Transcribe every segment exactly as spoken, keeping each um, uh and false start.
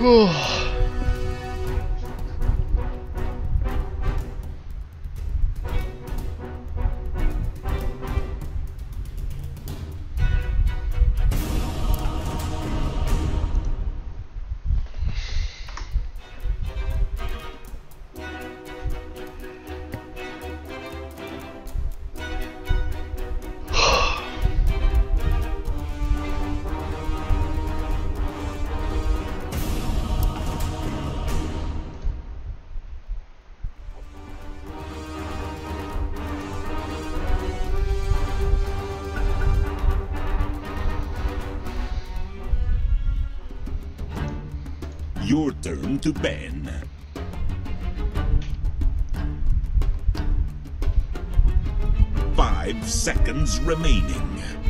Your turn to ban. Five seconds remaining.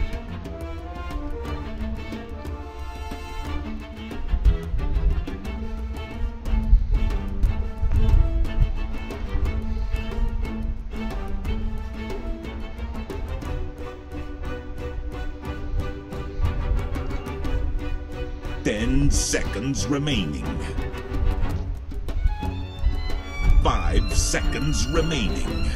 Ten seconds remaining. Five seconds remaining.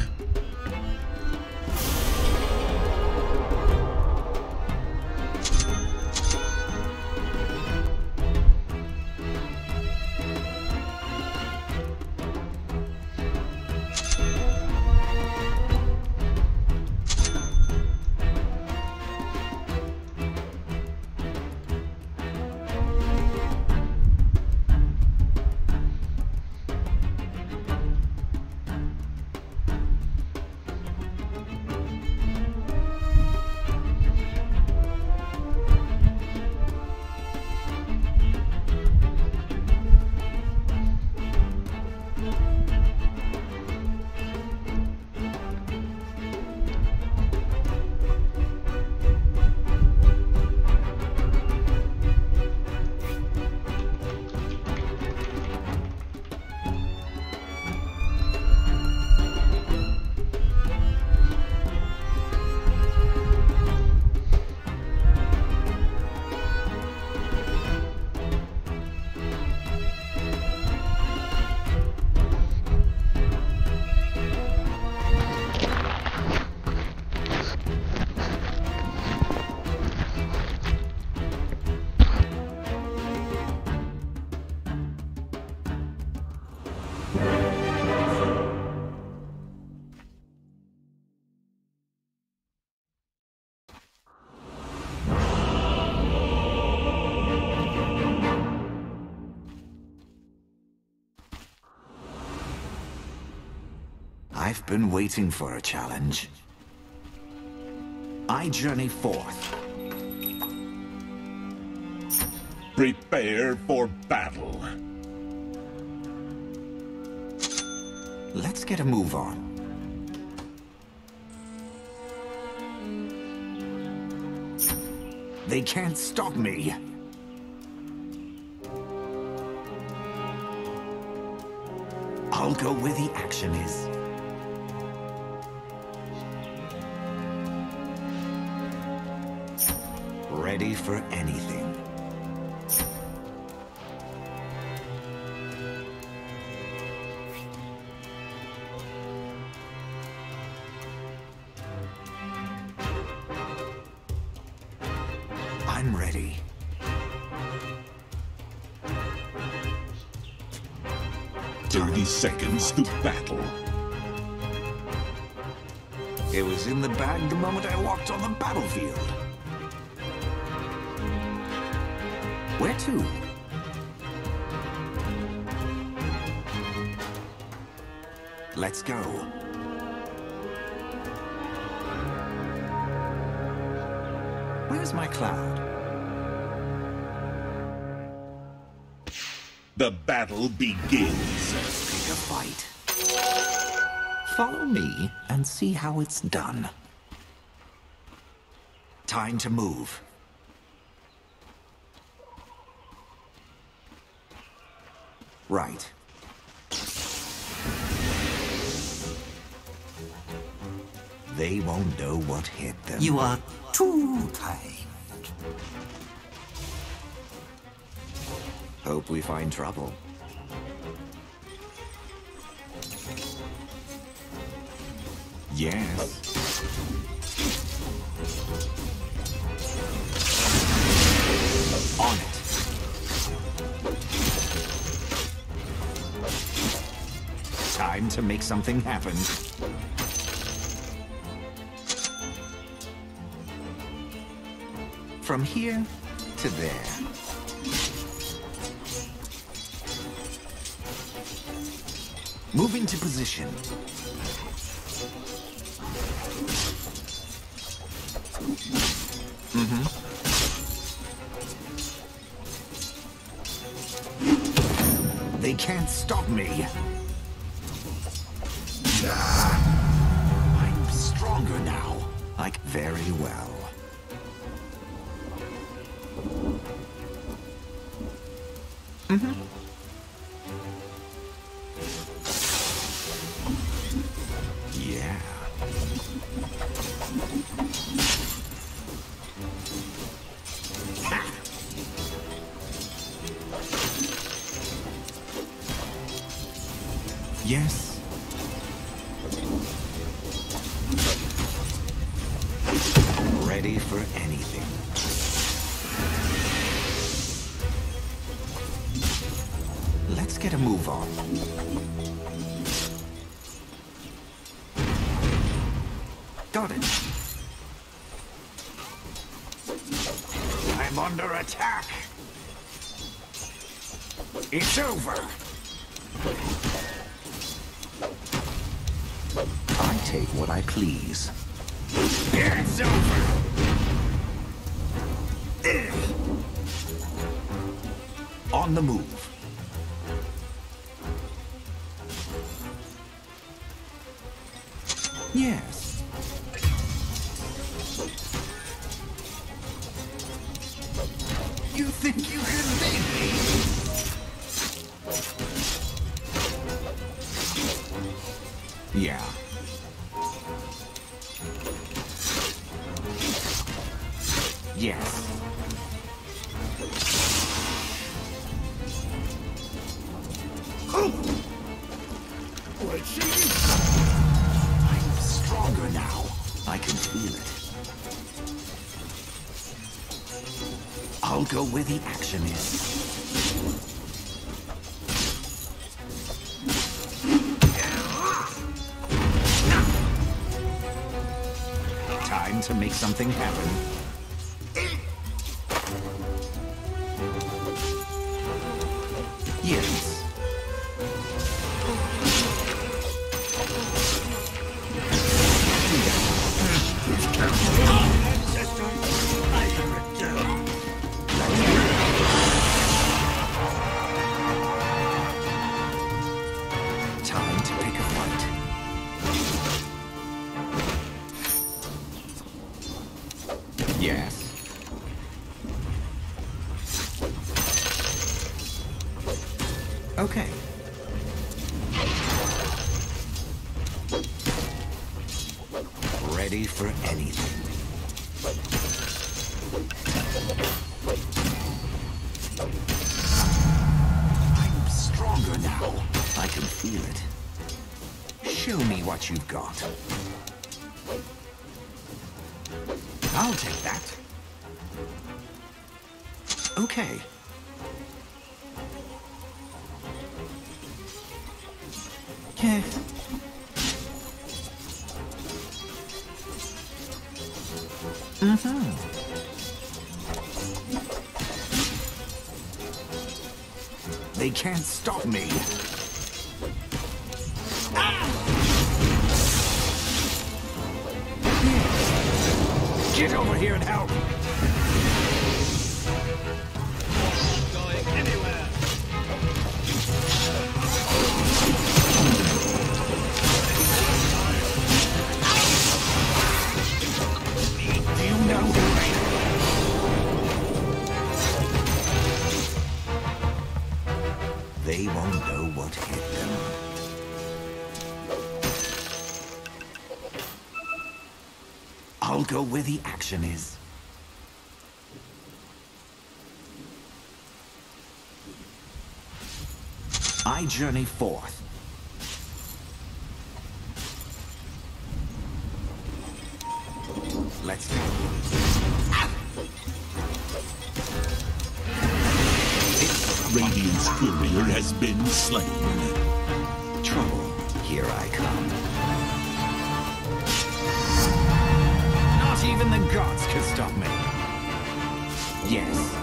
I've been waiting for a challenge. I journey forth. Prepare for battle. Let's get a move on. They can't stop me. I'll go where the action is. Ready for anything. I'm ready. Thirty seconds to battle. It was in the bag the moment I walked on the battlefield. Where to? Let's go. Where's my cloud? The battle begins. Pick a fight. Follow me and see how it's done. Time to move. Right. They won't know what hit them. You are too kind. Hope we find trouble. Yes. On it. Time to make something happen. From here to there. Move into position. Mm-hmm. They can't stop me. I'm stronger now. Like, very well. Mm-hmm. Yeah. Ha! Yes. Ready for anything. Let's get a move on. Got it. I'm under attack. It's over. I take what I please. It's over. Ugh. On the move. Yes. You think you can beat me? Yeah. Yes. I'm stronger now. I can feel it. I'll go where the action is. Time to make something happen. Yes. Time to pick a fight. Yes. Okay. Ready for anything. I'm stronger now. I can feel it. Show me what you've got. I'll take that. Okay. Yeah. Mm-hmm. They can't stop me. Ah! Yeah. Get over here and help. Going anywhere. Do you know who I am? They won't know what hit them. I'll go where the action is. I journey forth. Let's go. Radiant's courier has been slain. Trouble, here I come. Not even the gods can stop me. Yes.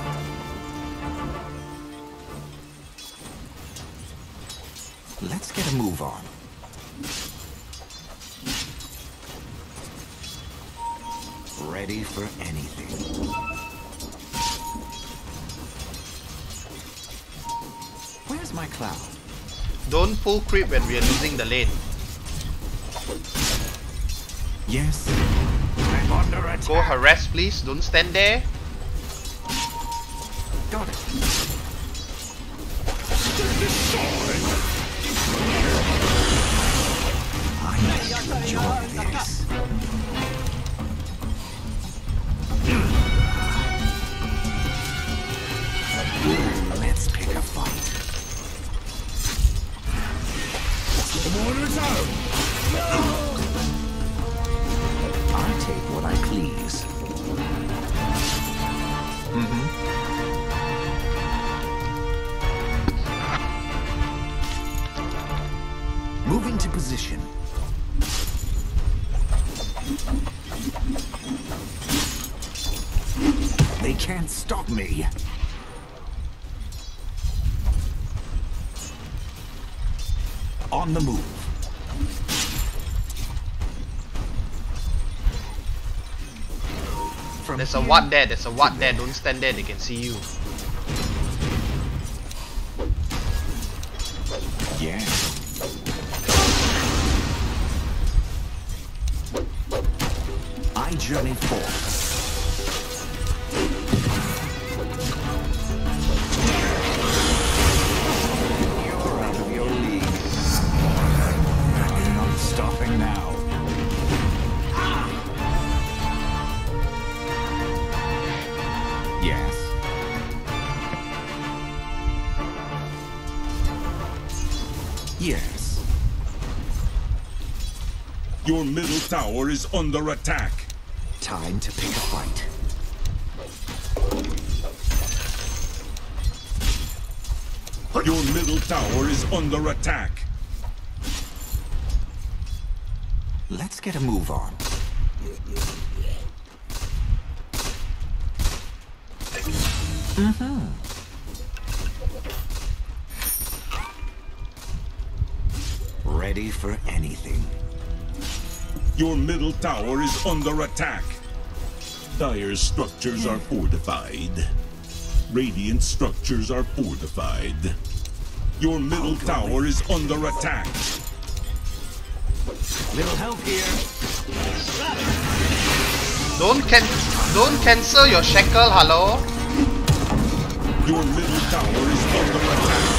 Let's get a move on. Ready for anything. Where's my cloud? Don't pull creep when we are losing the lane. Yes. I'm under attack. Go harass, please. Don't stand there. Got it. I must enjoy this. Let's pick a fight. Orders out. I take what I please. Mm-hmm. Moving to position. They can't stop me. On the move. From There's a ward there. There's a ward there. Don't stand there. They can see you. Yeah. I journey forth. You're out of your league. You're not stopping now. Yes. Yes. Your middle tower is under attack. Time to pick a fight. Your middle tower is under attack. Let's get a move on. Mm-hmm. Ready for anything. Your middle tower is under attack. Dire's structures are fortified. Radiant structures are fortified. Your middle tower is under attack. Little help here. Don't can don't cancel your shackle. Hello. Your middle tower is under attack.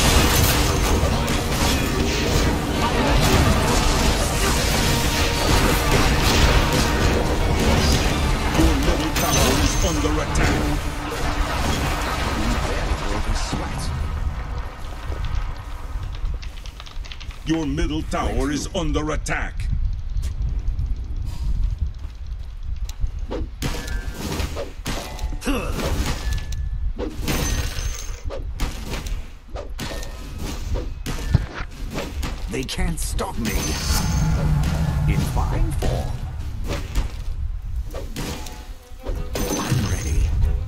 Your middle tower is under attack. Your middle tower is under attack. They can't stop me. In fine form. I'm ready.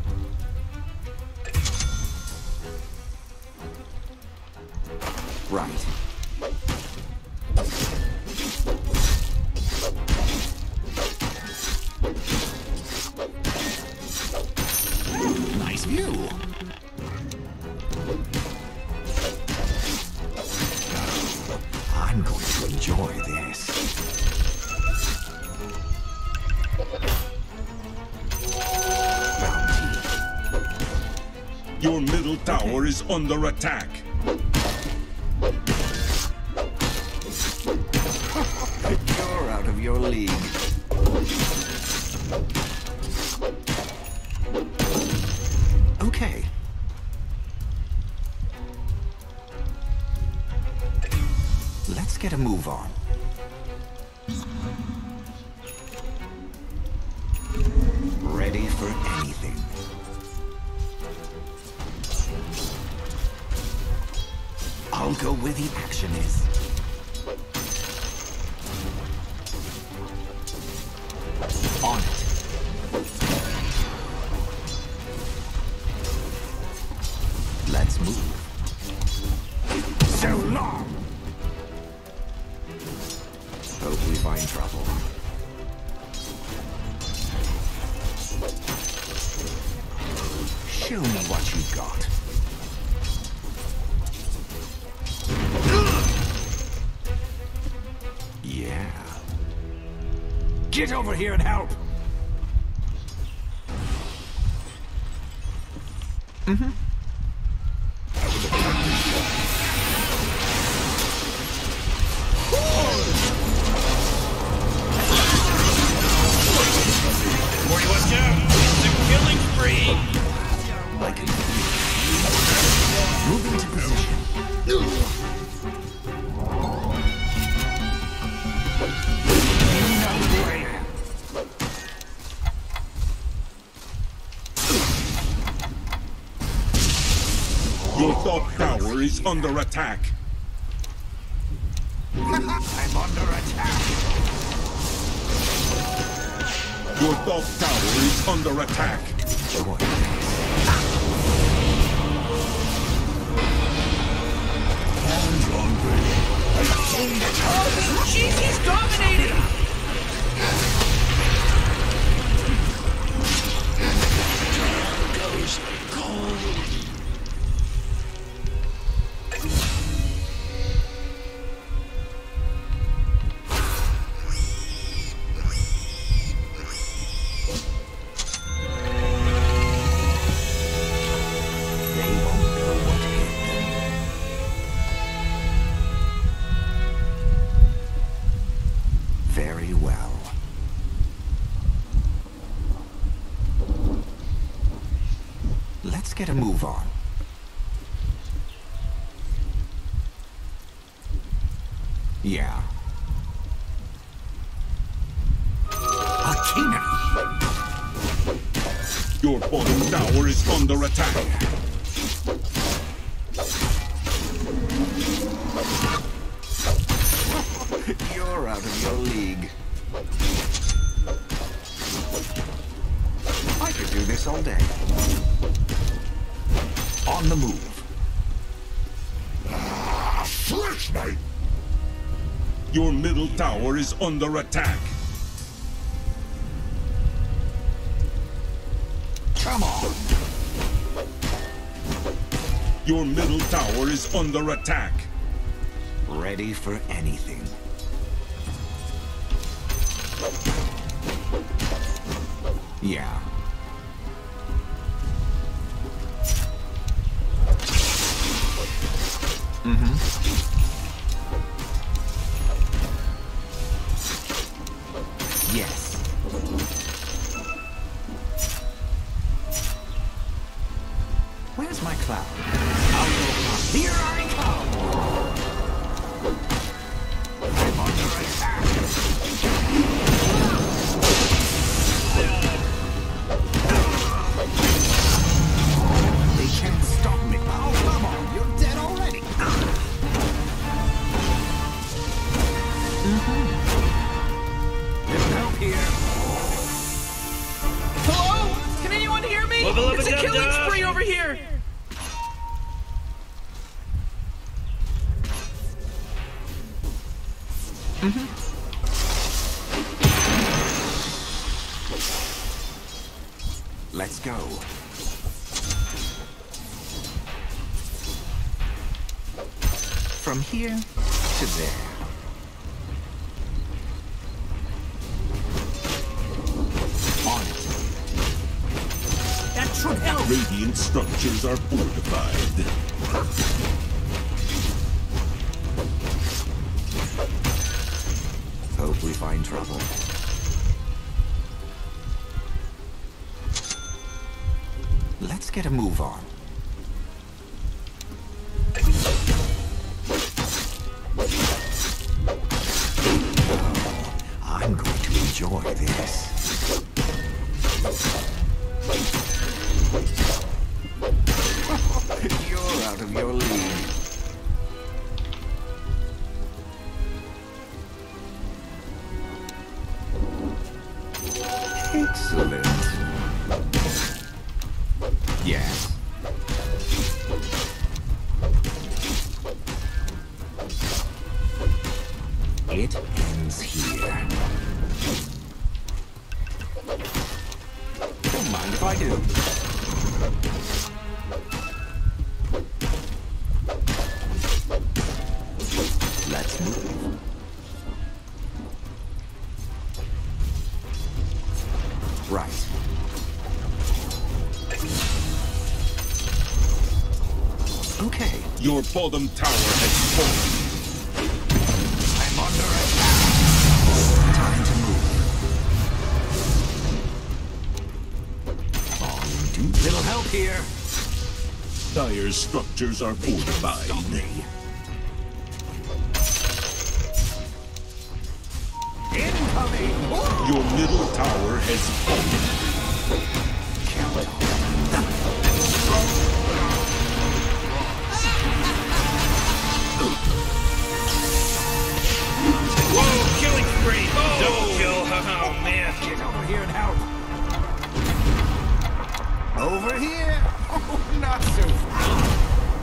Right. Nice view. I'm going to enjoy this. Bounty. Your middle tower is under attack. You're out of your league. Okay. Let's get a move on. Ready for anything. I'll go where the action is. On it. Let's move. So long! Hope we find trouble. Show me what you've got. Yeah. Get over here and help! Mm-hmm. Morty, watch out! It's a killing spree! I can move into position. Your top tower is under attack. I'm under attack. Your top tower is under attack. Joy. Oh, jeez, he's dominating! Goes cold. Very well. Let's get a move on. Yeah. Akina! Your bottom tower is under attack. You're out of your league. I could do this all day. On the move. Flash Knight! Your middle tower is under attack. Come on! Your middle tower is under attack. Ready for anything. Yeah. Mm-hmm. Yes. Where's my cloud? Here I come! I'm under attack! They can't stop me. Oh, come on, you're dead already. Mm-hmm. There's help here. Hello? Can anyone hear me? Level up It's a and killing down. spree over here! Mm-hmm. Let's go. From here to there. On it. That should help! Radiant structures are fortified. Hope we find trouble. Let's get a move on. enjoy this. You're out of your league. Excellent. Yes. It ends here. Don't mind if I do. Let's move. Right. Okay. Your bottom tower has fallen. I'm under attack. Time to move. On to little help here. Dire's structures are fortified. Incoming! Your middle tower has fallen. Whoa, killing spree! Oh. Double kill! Oh man! Get over here and help! Over here? Oh, not so fast.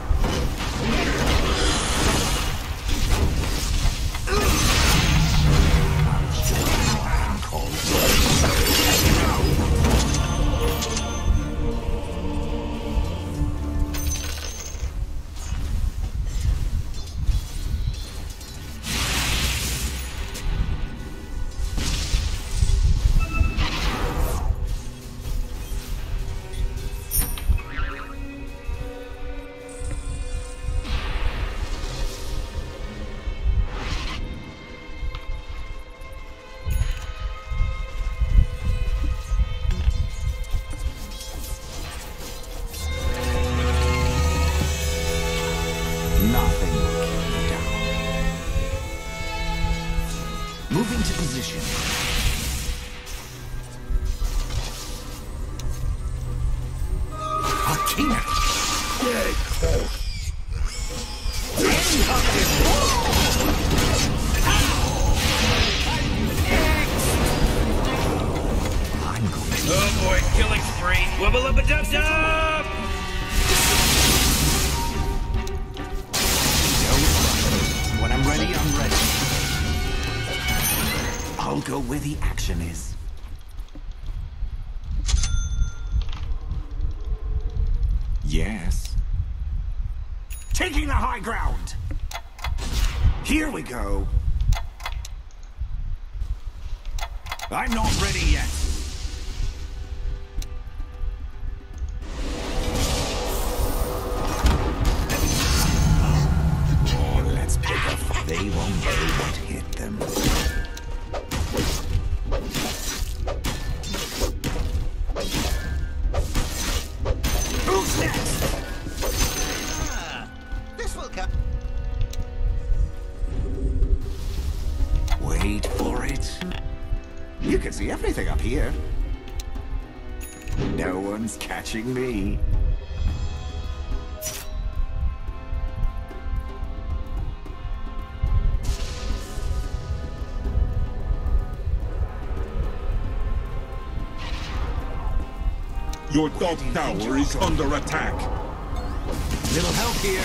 Nothing will keep me down. Moving to position. Akina! I'm going to... Oh boy, killing spree! Wubba lubba dub dub! When I'm ready, I'm ready. I'll go where the action is. Yes. Taking the high ground. Here we go. I'm not ready yet. They won't know what hit them. Who's next? Ah, this will come. Wait for it. You can see everything up here. No one's catching me. Your top tower is under attack. Little help here.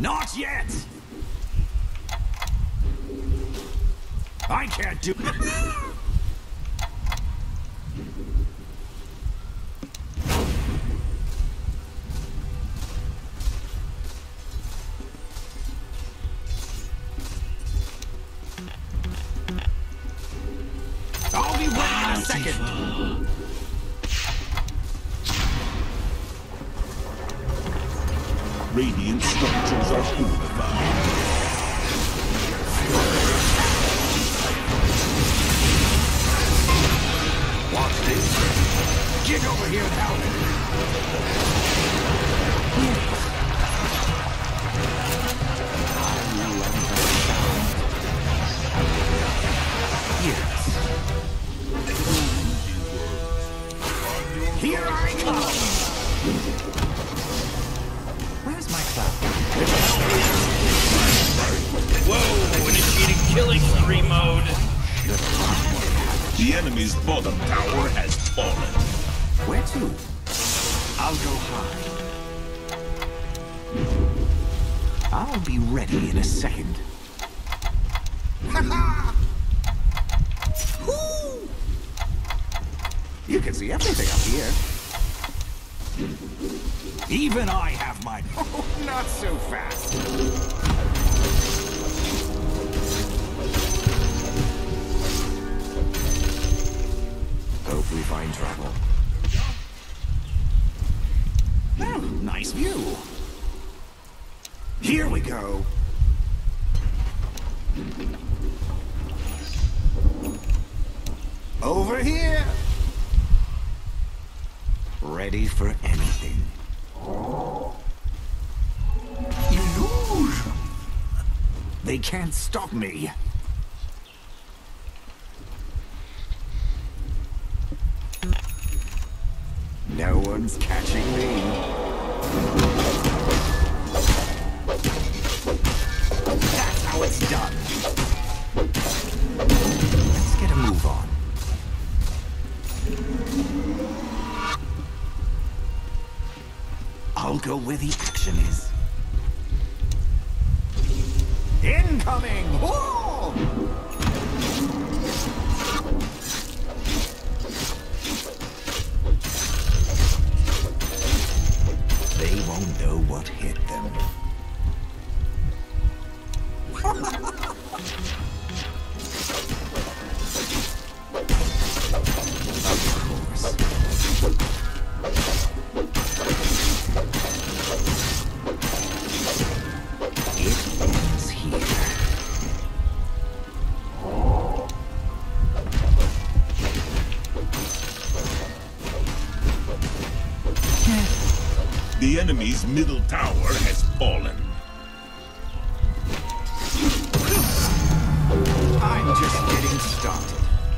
Not yet! I can't do... I'll be ready in a second! Radiant structures are fortified. Watch this. Get over here and help me. Yes. Here I come. Where's my cloud? Whoa, initiating killing spree mode. The enemy's bottom tower has fallen. Where to? I'll go high. I'll be ready in a second. Ha ha! Whoo! You can see everything up here. Even I have my... Oh, not so fast. Hope we find trouble. Oh, nice view. Here we go. Over here. Ready for anything. Illusion. They can't stop me. No one's catching me. That's how it's done. Let's get a move on. I'll go where the action is. Incoming! Whoa! They won't know what hit them. Of course. It ends here. The enemy's middle tower has fallen. I'm just getting started.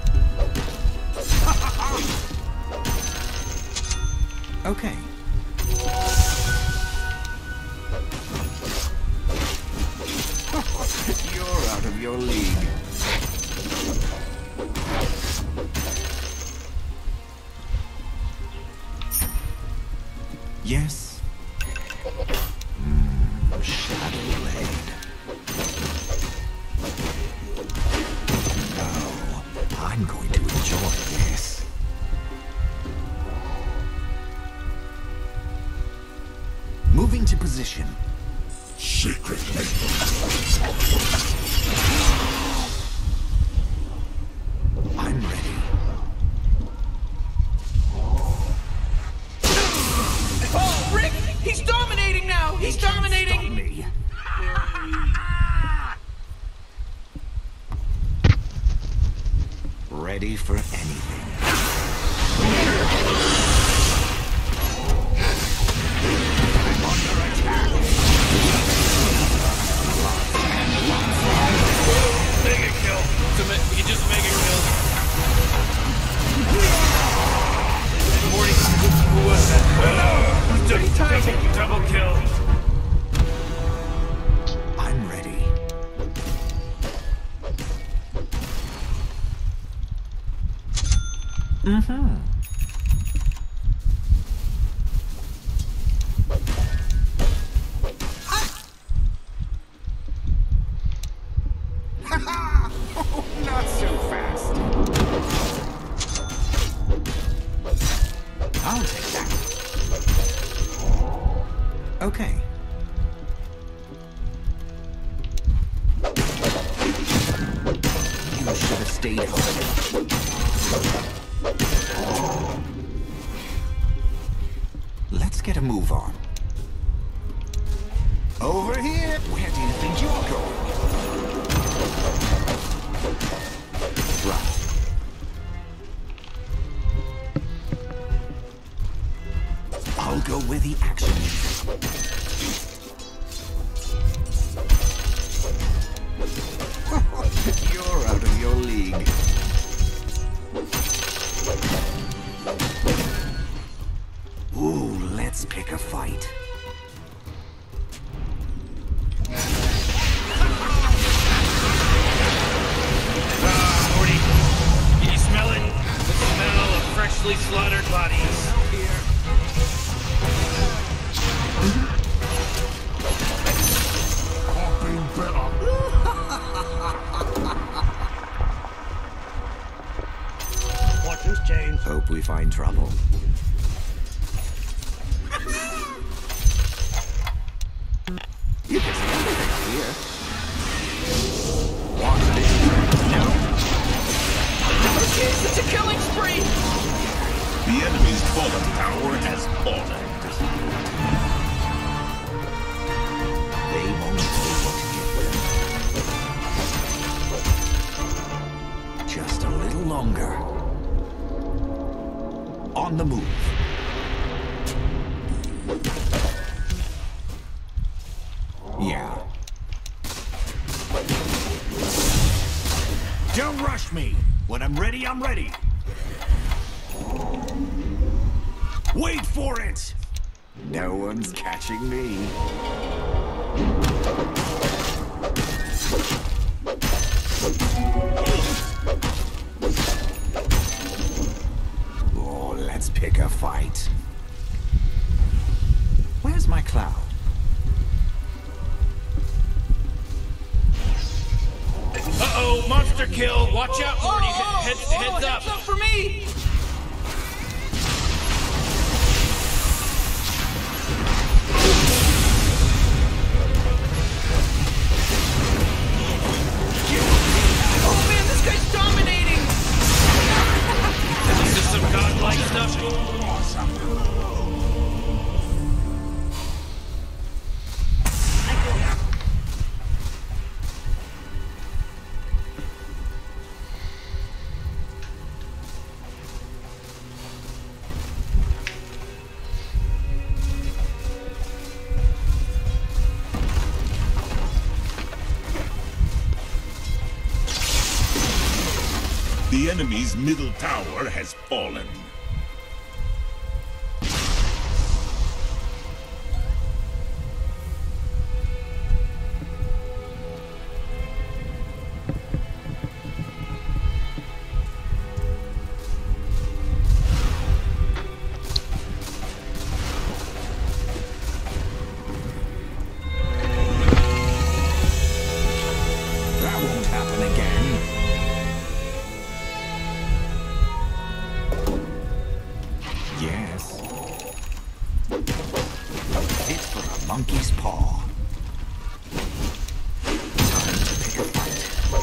Okay. You're out of your league. Yes. Mm, Shadow Blade. No, I'm going to enjoy this. Moving to position. Secretly. I'm ready. Oh, Rick! He's dominating now! He's dominating! Stop me. Ready for anything. I'm under attack. Mega kill. So ma- you just mega kill. forty. Who was that? Oh, just double, double kill. I'm ready. Mm-hmm. Okay. You should have stayed home. Let's get a move on. Over here! Where do you think you're going? Right. I'll go where the action is. You're out of your league. Ooh, let's pick a fight. Ah, Morty. Can you smell it? The smell of freshly slaughtered bodies. Fortune's changed. Hope we find trouble. You can see everything up here. Want it? No. Okay, it's a killing spree! The enemy's fallen tower has fallen. They won't be able to get them. Just a little longer. On the move. Yeah. Don't rush me. When I'm ready, I'm ready. Wait for it! No one's catching me. Oh, let's pick a fight. Where's my cloud? Uh-oh, monster kill. Watch out, Morty. Oh, Heads, oh, heads up. Heads up for me! Oh man, this guy's dominating! This is some godlike stuff. The enemy's middle tower has fallen. That won't happen again. Yes. Fit for a monkey's paw. Time to pick a fight.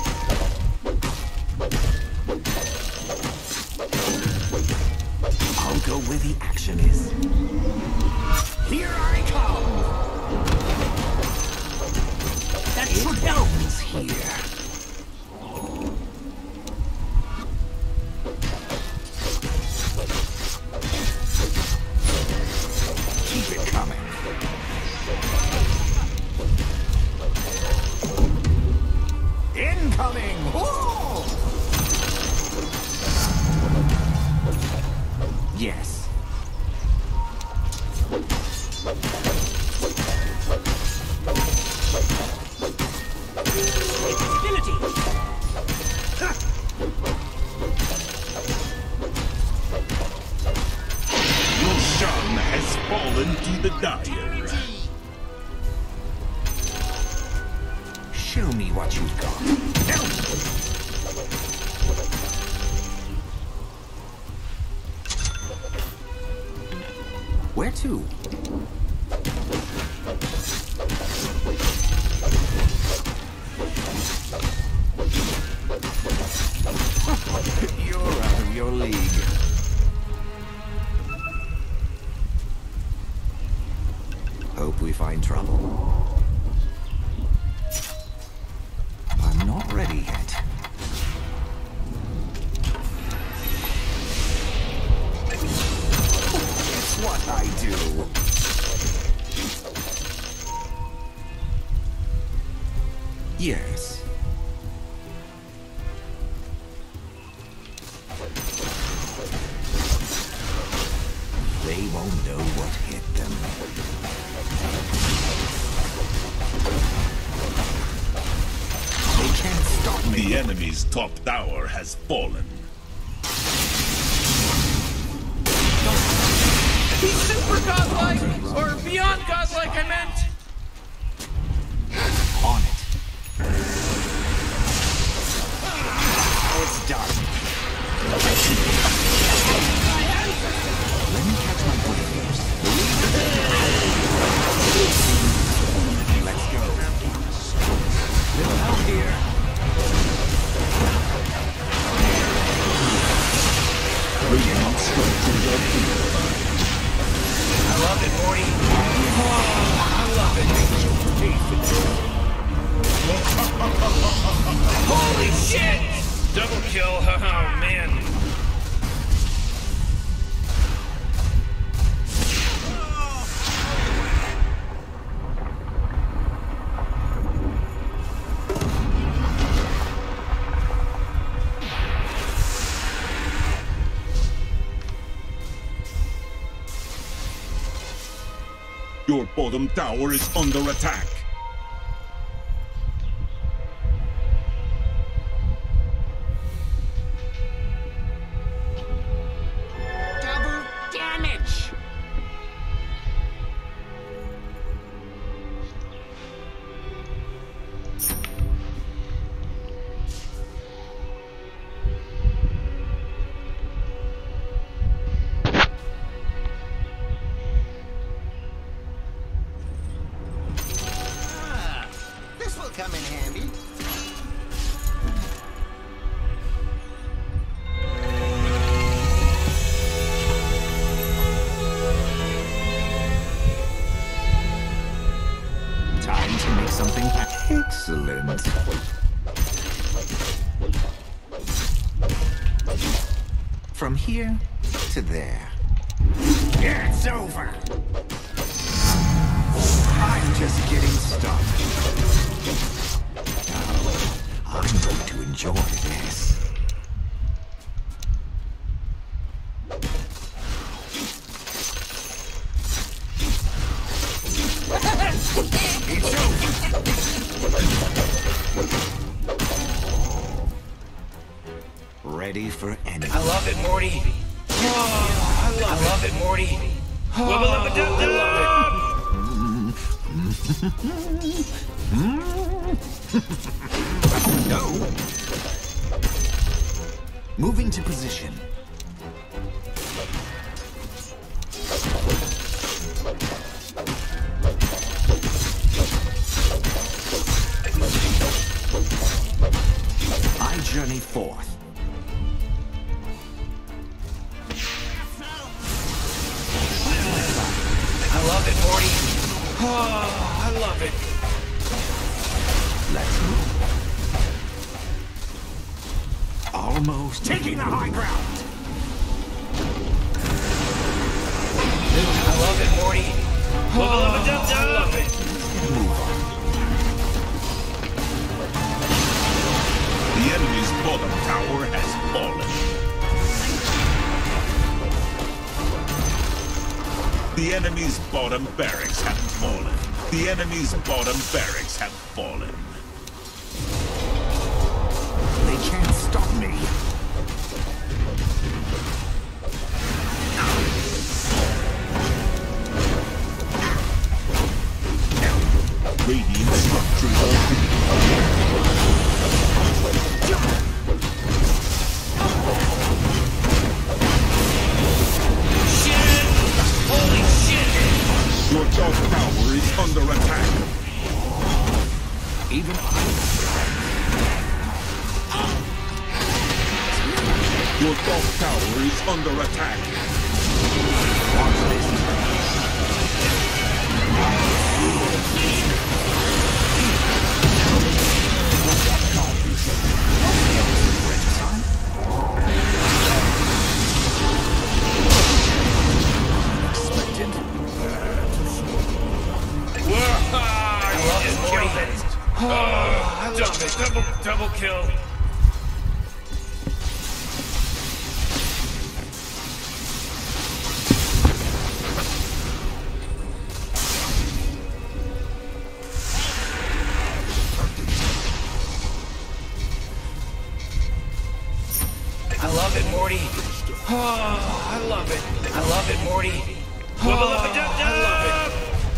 I'll go where the action is. Here I come! That should help. It's here. Keep it coming. Incoming! Whoa! Yes. Ability! Roshan has fallen to the Dire. Show me what you've got. Where to? we find trouble. I'm not ready yet. It's what I do. Yes. They won't know what hit them. They can't stop me. The enemy's top tower has fallen. He's super godlike! Or beyond godlike, I meant! On it. It's done. Let me catch my breath first. Let's go. Little help here. Radiant structures are fortified. I love it, Morty. Oh, I love it. Holy shit! Double kill, oh man. Your bottom tower is under attack. Double damage. This will come in handy. Time to make something happen. Excellent. From here to there. It's over. I'm just getting started. Now, I'm going to enjoy this. It's over. Ready for anything. I love it, Morty. Oh, I love, I love it, Morty. Wubba lubba dub dub. No. Moving to position. I journey forth. I love it, Morty. Oh, I love it. Let's move. Almost taking the high ground. I love it, Morty. Wubba lubba dub dub. I love it. Move on. The enemy's bottom tower has fallen. The enemy's bottom barracks have fallen. The enemy's bottom barracks have fallen. They can't stop me. Radiant structures are fortified. Shit! Holy shit! Your top tower is under attack. Even I. Your top tower is under attack. Watch this. kill. I love it, Morty. Oh, I love it. I love it, Morty. Oh, I love it.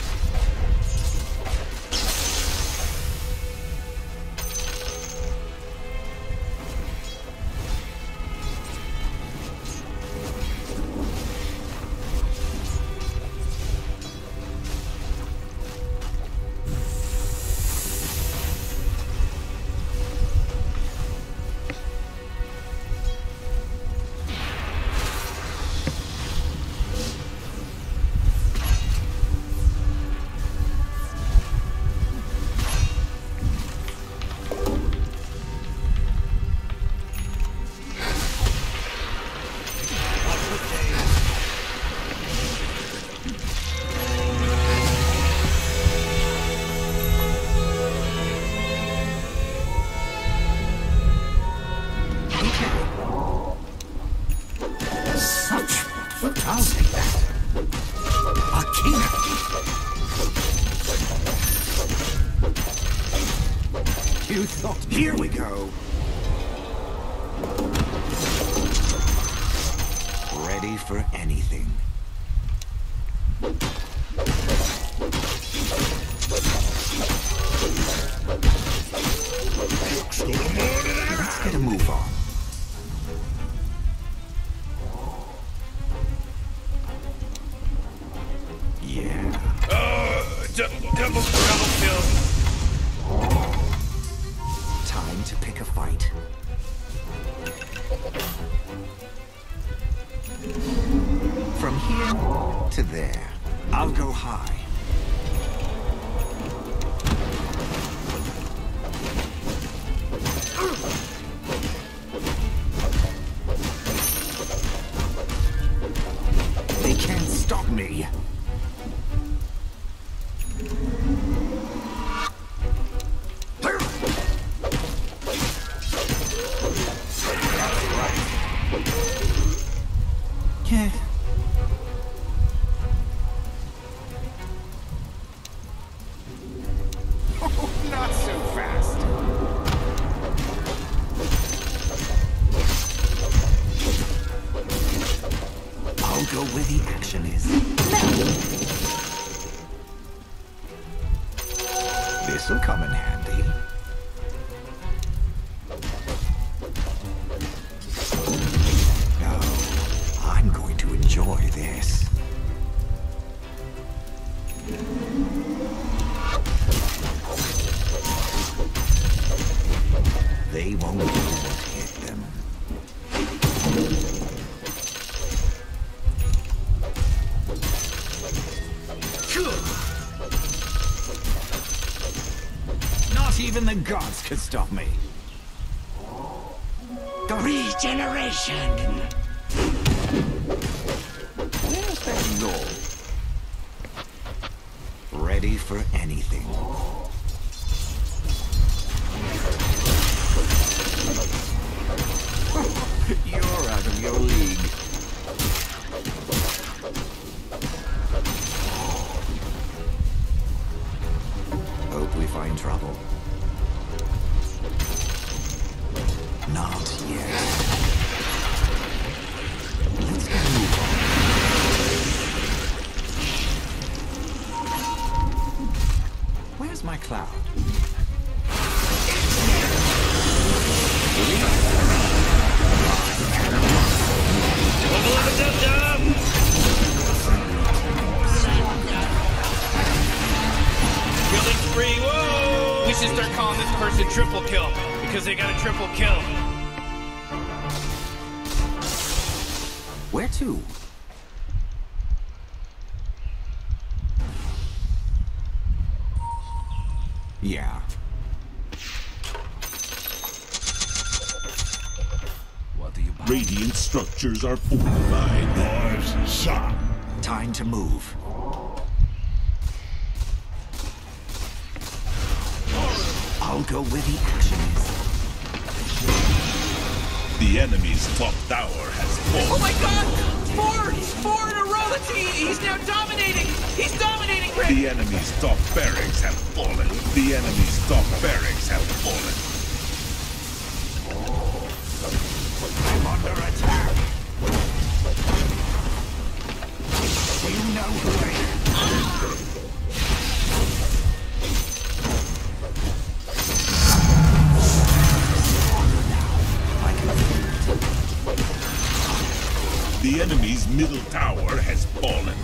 I'll take that. A king. You thought... Here we go. Ready for anything. Let's get a move on. Yeah. Uh, double, double kill. Time to pick a fight. From here to there, I'll go high. They can't stop me. Yeah. Oh, not so fast. I'll go where the action is. This'll come in handy. No, I'm going to enjoy this. They won't know what hit them. Not even the gods could stop me. Regeneration! Where's that law? Ready for anything. You're out of your league. Hope we find trouble. Not yet. Let's get a move on. Where's my cloud? Level up, dub dub! Killing spree, whoa! We should start calling this person triple kill, because they got a triple kill. Where to? Yeah. What do you buy? Radiant structures are fortified. Time to move. I'll go where the action is. The enemy's top tower has Oh fallen. my god! Four! Four in a row! Let's see! He's now dominating! He's dominating, Rick! The enemy's top barracks have fallen. The enemy's top barracks have fallen. I'm under attack. You know who I am. The enemy's middle tower has fallen.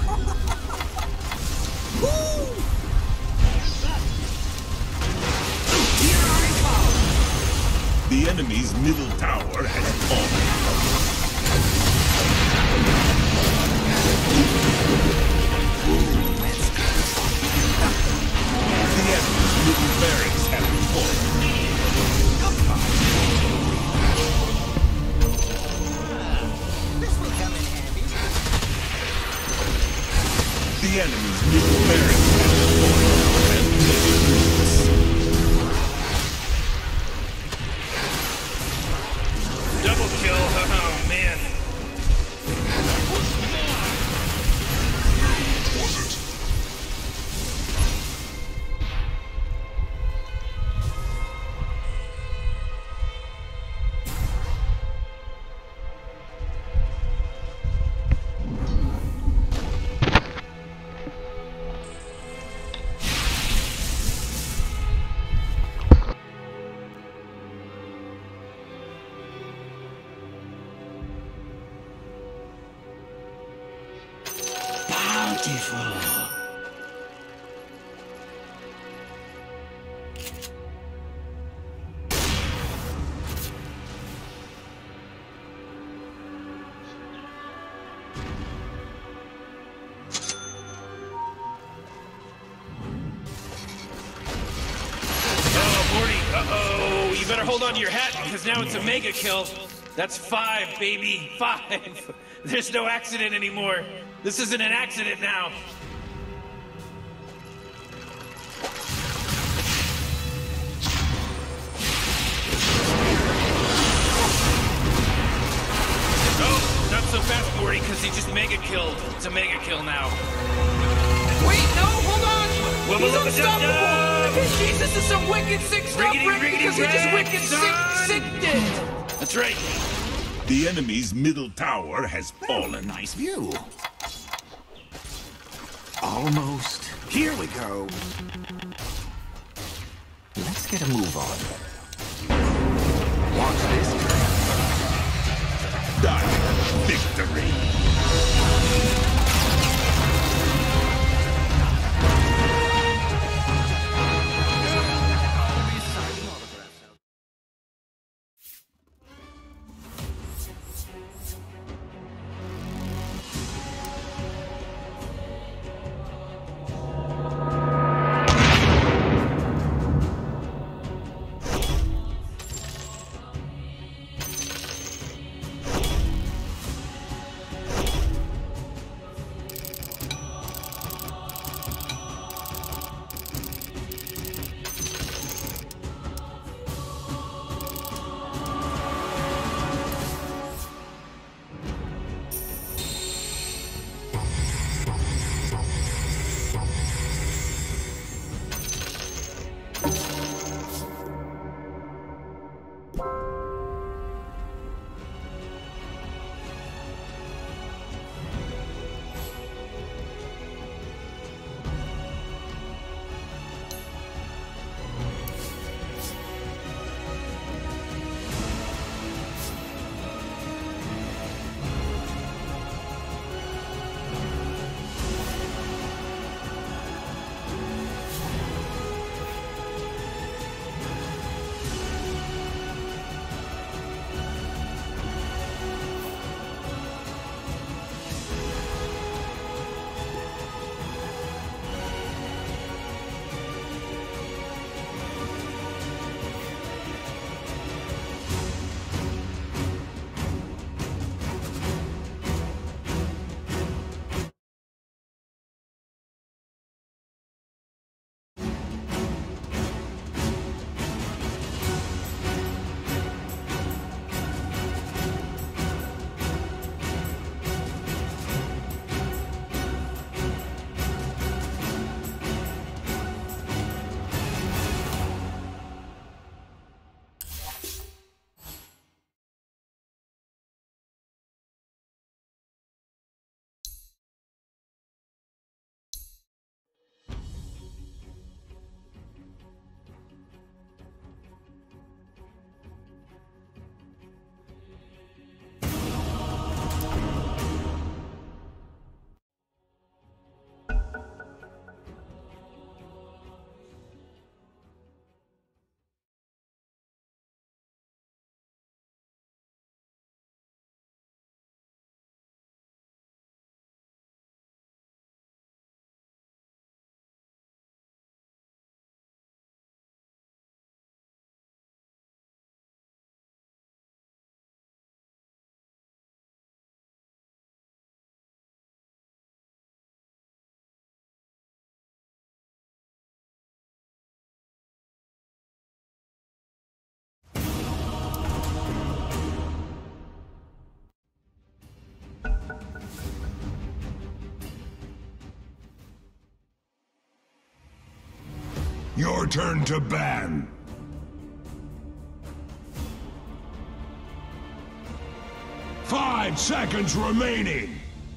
The enemy's middle tower has fallen. The enemy's middle barracks have fallen. This will come in handy. The enemy's middle barracks have fallen. And many troops. Double kill. Oh, man. Uh-oh, you better hold on to your hat because now it's a mega kill. That's five, baby, five. There's no accident anymore. This isn't an accident now. Oh, not so fast, Morty, because he just mega killed. It's a mega kill now. Wait, no, hold on! Wubba He's lubba unstoppable! dub dub! Jeez, this is some wicked sick stuff, Riggedy, Rick, riggedy, because he just rag, wicked sick, son! sicked it! That's right. The enemy's middle tower has fallen. Nice view. Almost. Here we go. Let's get a move on. Watch this. Dire victory. Your turn to ban. Five seconds remaining.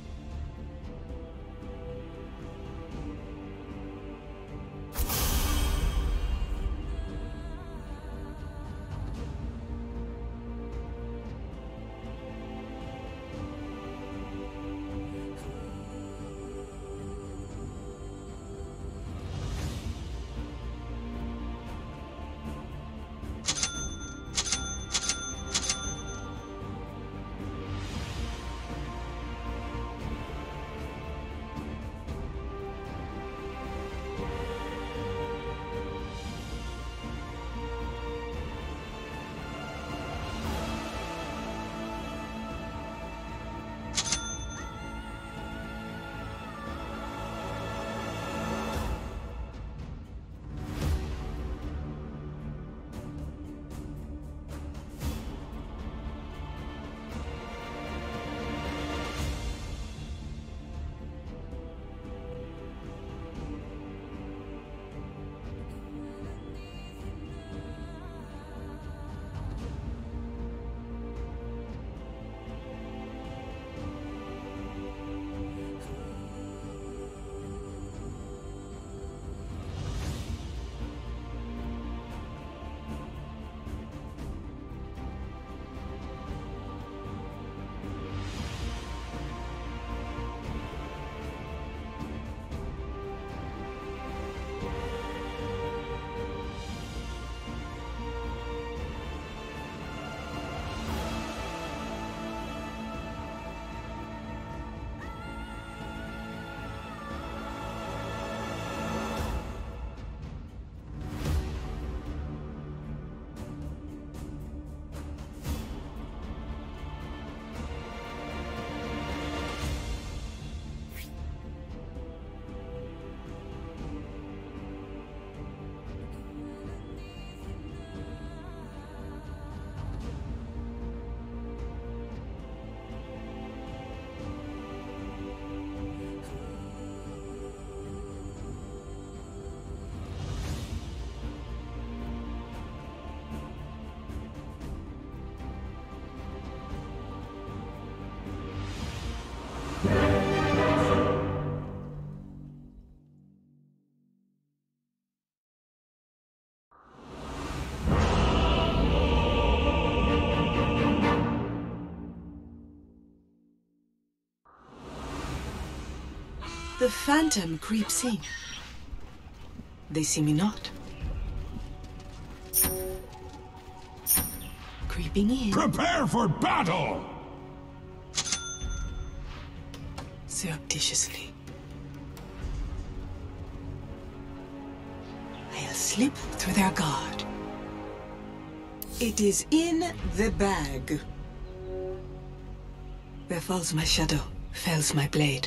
The phantom creeps in. They see me not. Creeping in. Prepare for battle! Surreptitiously. I'll slip through their guard. It is in the bag. Where falls my shadow, fells my blade.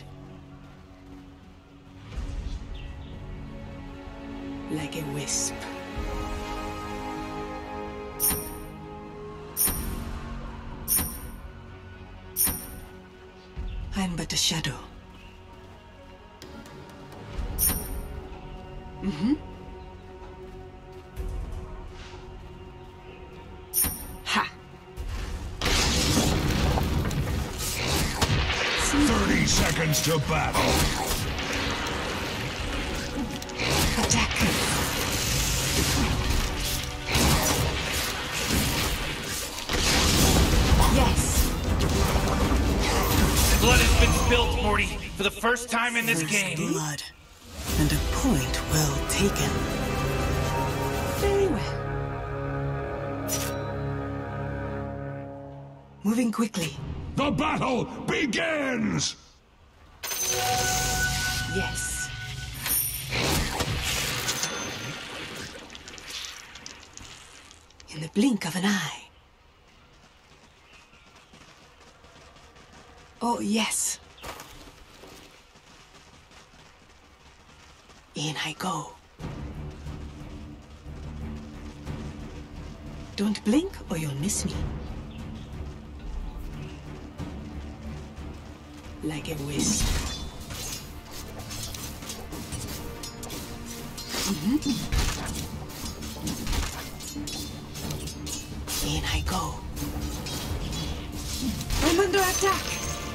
Like a wisp. I'm but a shadow. Mm-hmm. Ha! Thirty seconds to battle. Attack! Yes! Blood has been spilled, Morty, for the first time in this First game. blood. And a point well taken. Very well. Moving quickly. The battle begins! Yes. In the blink of an eye. Oh, yes. In I go. Don't blink or you'll miss me. Like a wisp. In I go. I'm under attack.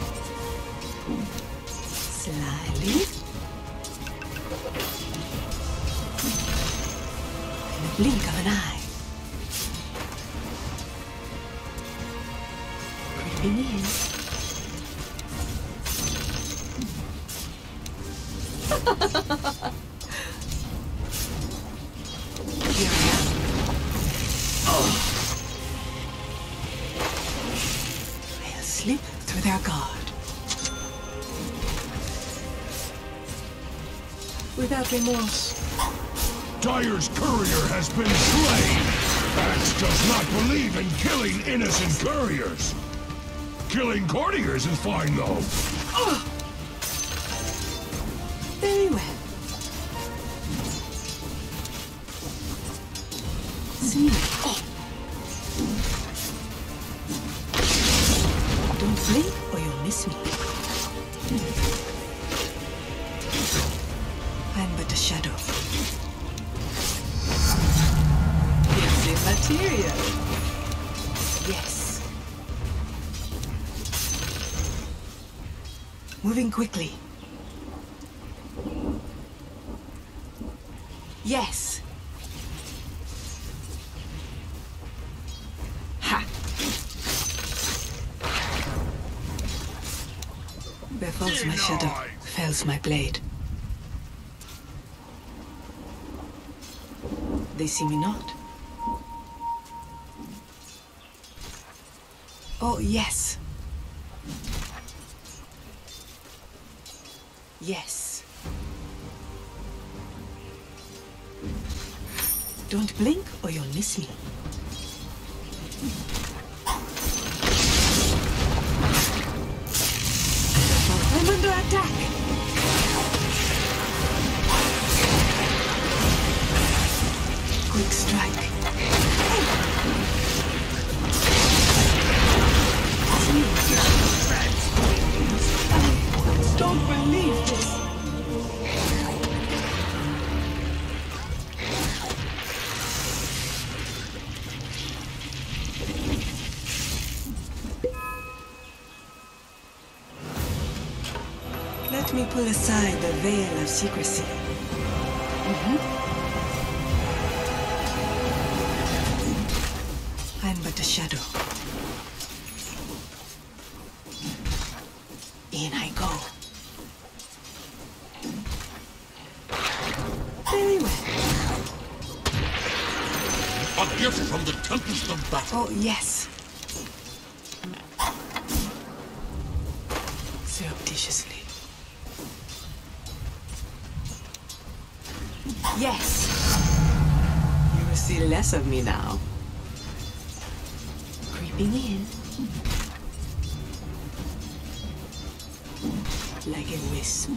Slyly. In the blink of an eye. Creeping in. Here I am. Oh. I'll slip through their guard. Without remorse. Dire's courier has been slain! Axe does not believe in killing innocent couriers! Killing courtiers is fine, though. Oh. Very well. See. Oh. Don't blink or you'll miss me. I'm but a shadow. It's immaterial. Yes. Moving quickly. Yes. Ha. Where falls my shadow, fells my blade. They see me not. Oh, yes. Yes. Don't blink or you'll miss me. I'm under attack. Quick strike. I don't believe this. Let me pull aside the veil of secrecy. Mm-hmm. I'm but a shadow. In I go. Very well. A gift from the tempest of battle. Oh, yes. Surreptitiously. Yes. You will see less of me now. Creeping in. Like a wisp.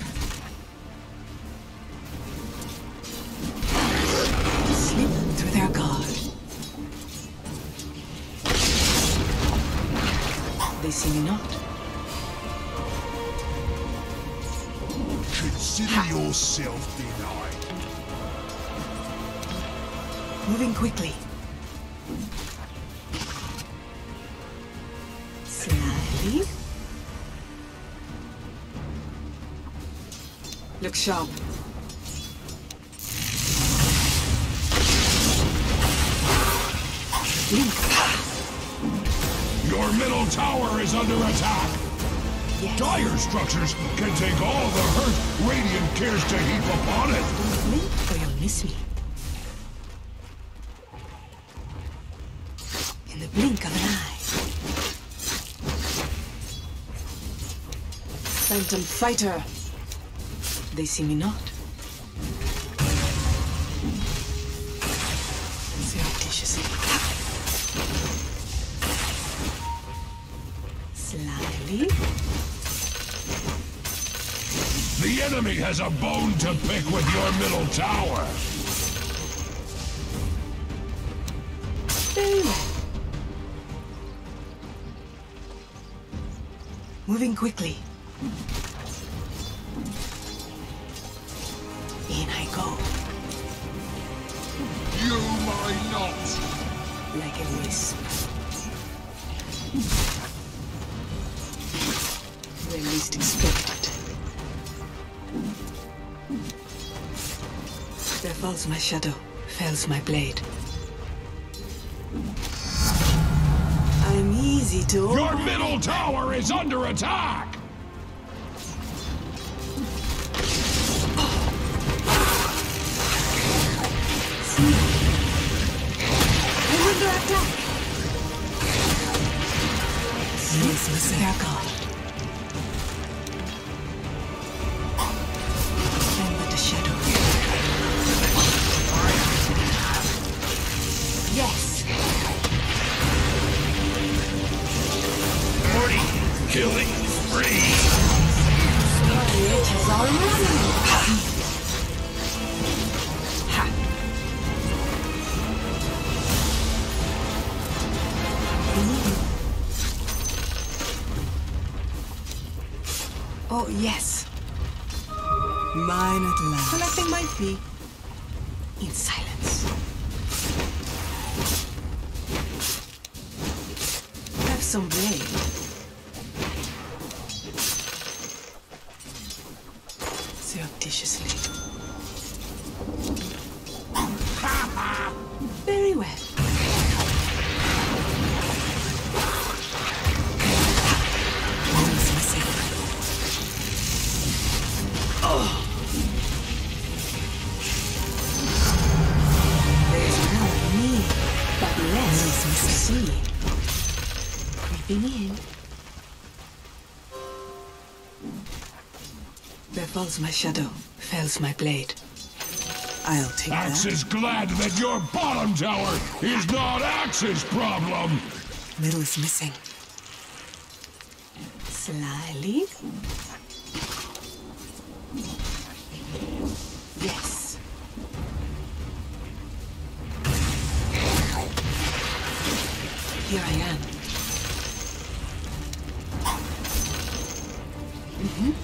Slip through their guard. They see me not. Consider ha. yourself denied. Moving quickly. Slyly. Look sharp. Blink. Your middle tower is under attack. Yes. Dire structures can take all the hurt Radiant cares to heap upon it. Don't blink or you'll miss me. In the blink of an eye. Phantom fighter. They see me not. Surreptitiously. Slyly. The enemy has a bone to pick with your middle tower. Very well. Moving quickly. In I go. Worry not. Like a wisp. Where least expected. There falls my shadow, fells my blade. I'm easy to Your overcome. middle tower is under attack! I'm under attack. Useless their god. And but the shadow. Yes. Morty, killing spree. Riches are running. Ha. Oh, yes. Mine at last. Collecting my fee. In silence. Have some blade. Surreptitiously. Very well. There's more of me, but less to see. Creeping in. There falls my shadow, fells my blade. I'll take Axe that. is glad that your bottom tower is not Axe's problem! Middle is missing. Slyly. Yes. Here I am. Mm-hmm.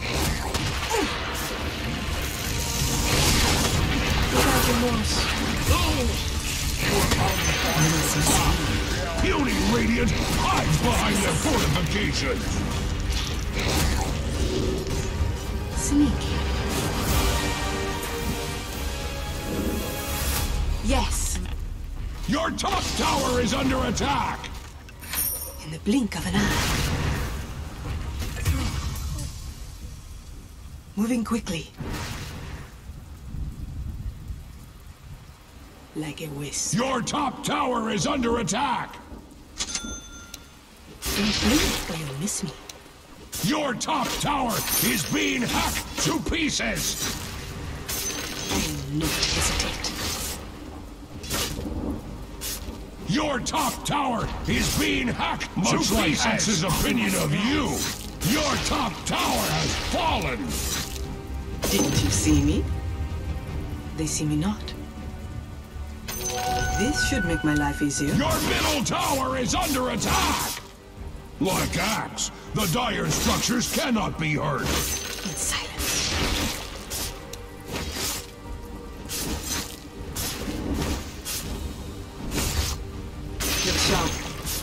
Without remorse. Puny Radiant hides behind their fortification! Sneaky. Yes. Your top tower is under attack! In the blink of an eye. Moving quickly. Like a wisp. Your top tower is under attack! Don't blink or you'll miss me. Your top tower is being hacked to pieces! I will not hesitate. Your top tower is being hacked Much to like pieces! Axe's opinion of you! Your top tower has fallen! Didn't you see me? They see me not. This should make my life easier. Your middle tower is under attack! Like Axe, the dire structures cannot be hurt. In silence. Look sharp.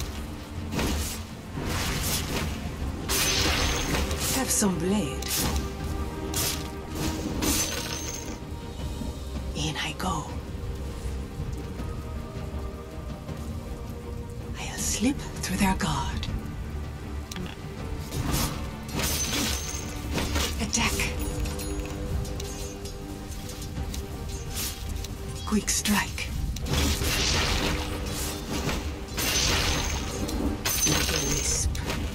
Have some blade. In I go. I'll slip through their guard. Attack. Quick strike. Like a wisp.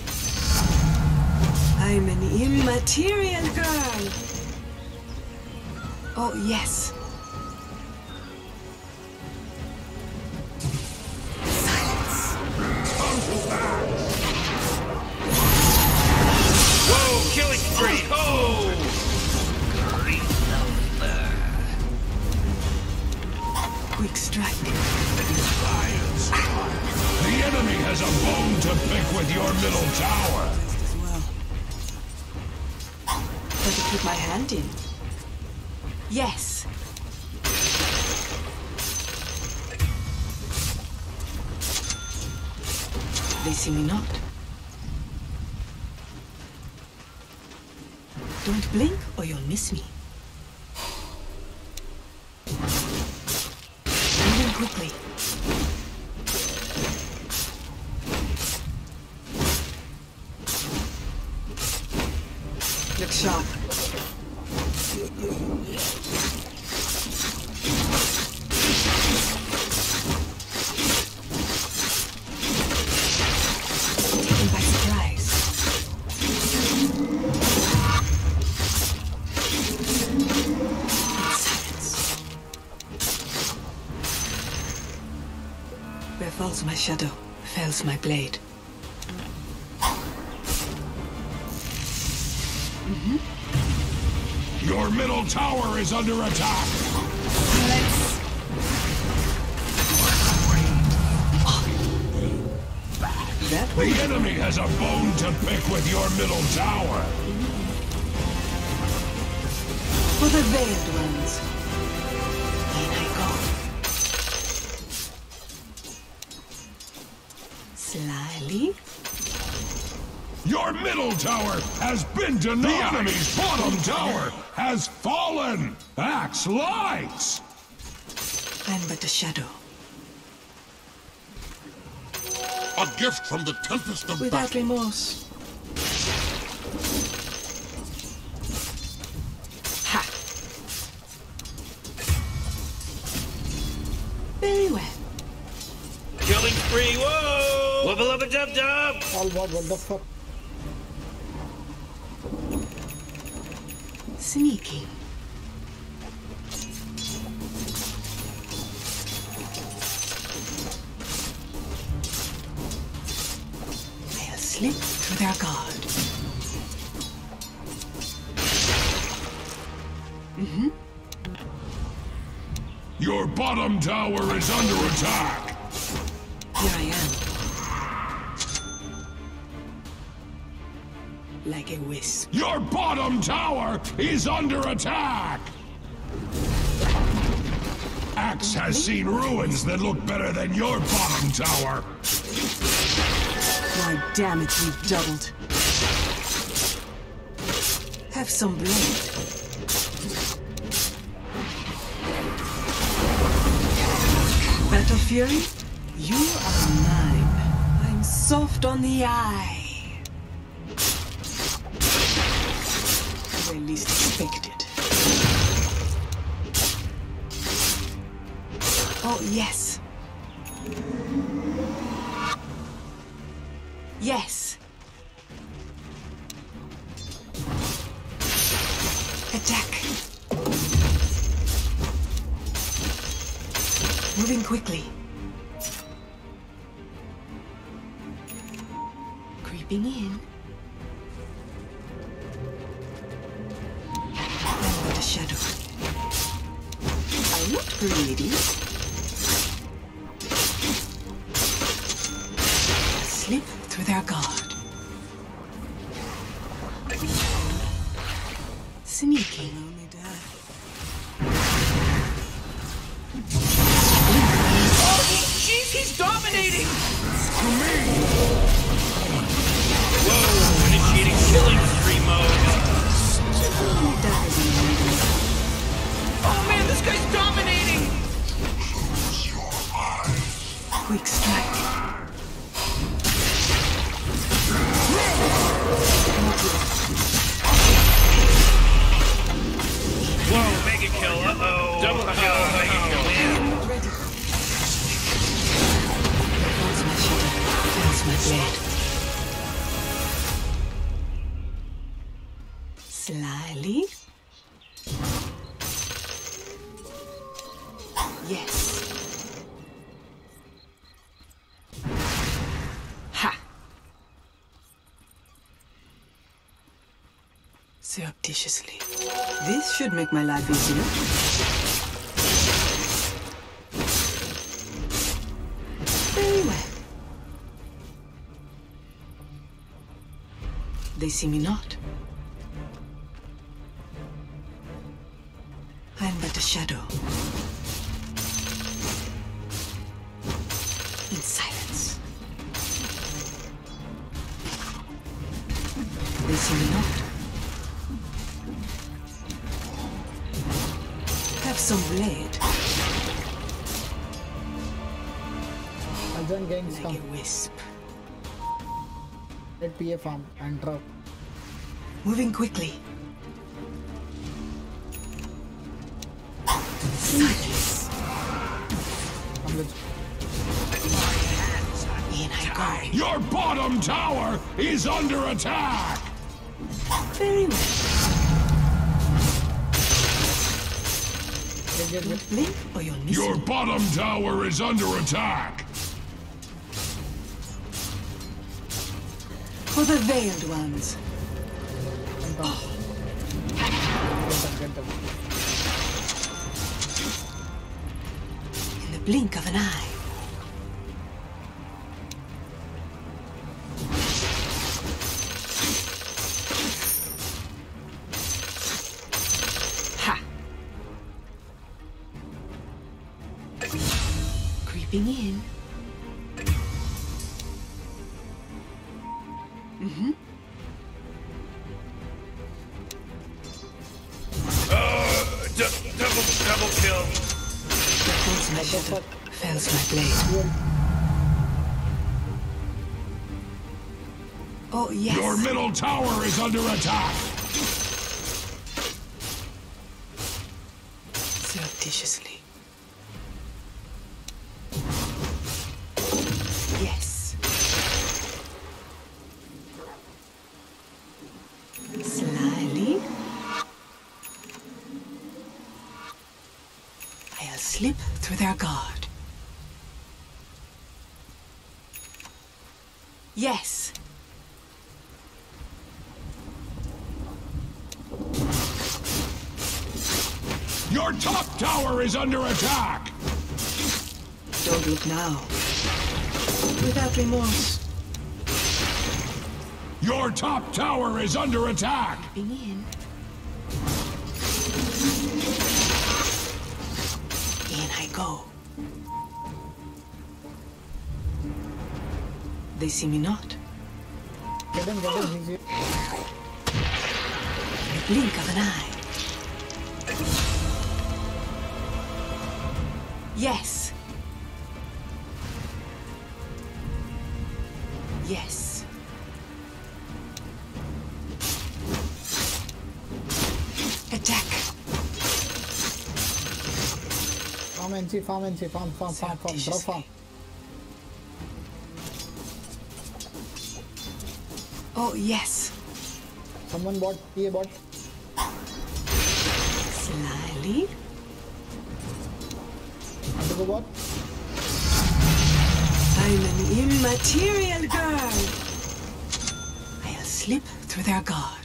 I'm an immaterial girl. Oh, yes. Whoa, killing spree! Oh! Quick strike. The enemy has a bone to pick with your middle tower. As well. Better keep my hand in. Yes. They see me not. Don't blink or you'll miss me. Moving quickly. Look sharp. Taken by surprise. In silence. Where falls my shadow, fells my blade. Your middle tower is under attack! Let's... That The enemy has a bone to pick with your middle tower! for the veiled ones. In I go. Slyly. Your middle tower has been denied! The enemy's bottom tower has fallen! Axe lights! I'm but a shadow. A gift from the tempest of Without battle. remorse. Ha! Very well. Killing spree, whoa! Wubba lubba dub dub! All what, what the fuck? Sneaking. I'll slip through their guard. Mm-hmm. Your bottom tower is under attack! Here I am. Like a wisp. Your bottom tower is under attack! Axe has seen ruins that look better than your bottom tower! Why, damn it, we've doubled. Have some blade. Battle Fury, you are mine. I'm soft on the eye. Where least expected. Oh, yes. Yes. Attack. Moving quickly. Creeping in. I'm but a shadow. I'm not greedy. Slip through their guard. Sneaking. Only die. Oh, jeez, he's dominating! Whoa, initiating killing spree mode. Oh man, this guy's dominating! Quick strike. Whoa, mega kill, uh-oh. Double kill, mega kill. Ready. Falls my shadow, falls my blade. Slyly. Yes. Ha! Surreptitiously. This should make my life easier. Very well. They see me not. I'm but a shadow. In silence. They see me not. Have some blade. I'll join gangs. Like a Come. wisp. Let P A farm and drop. Moving quickly. Silence. Come, let's In I go. Your bottom tower is under attack! Very well. get, get, get. Don't blink or you'll miss Your me. bottom tower is under attack! For the veiled ones. Come, come. Get them, get them. In the blink of an eye. Ha! Creeping in. Mm-hmm. Oh, du double, double kill. Falls my shadow, fells my blade. Oh, yes. Your middle tower is under attack! Surreptitiously. Yes. Slyly. I'll slip through their guard. Yes. Your top tower is under attack! Don't look now. Without remorse. Your top tower is under attack! Being in. In I go. They see me not. Get him, get him. He's here. The blink of an eye. Yes. Yes. Attack. Farm N C, farm N C, farm, farm, farm, farm. Drop farm. Oh, yes. Someone bought, P A bought. Slyly. Undergo bought. I'm an immaterial girl. I'll slip through their guard.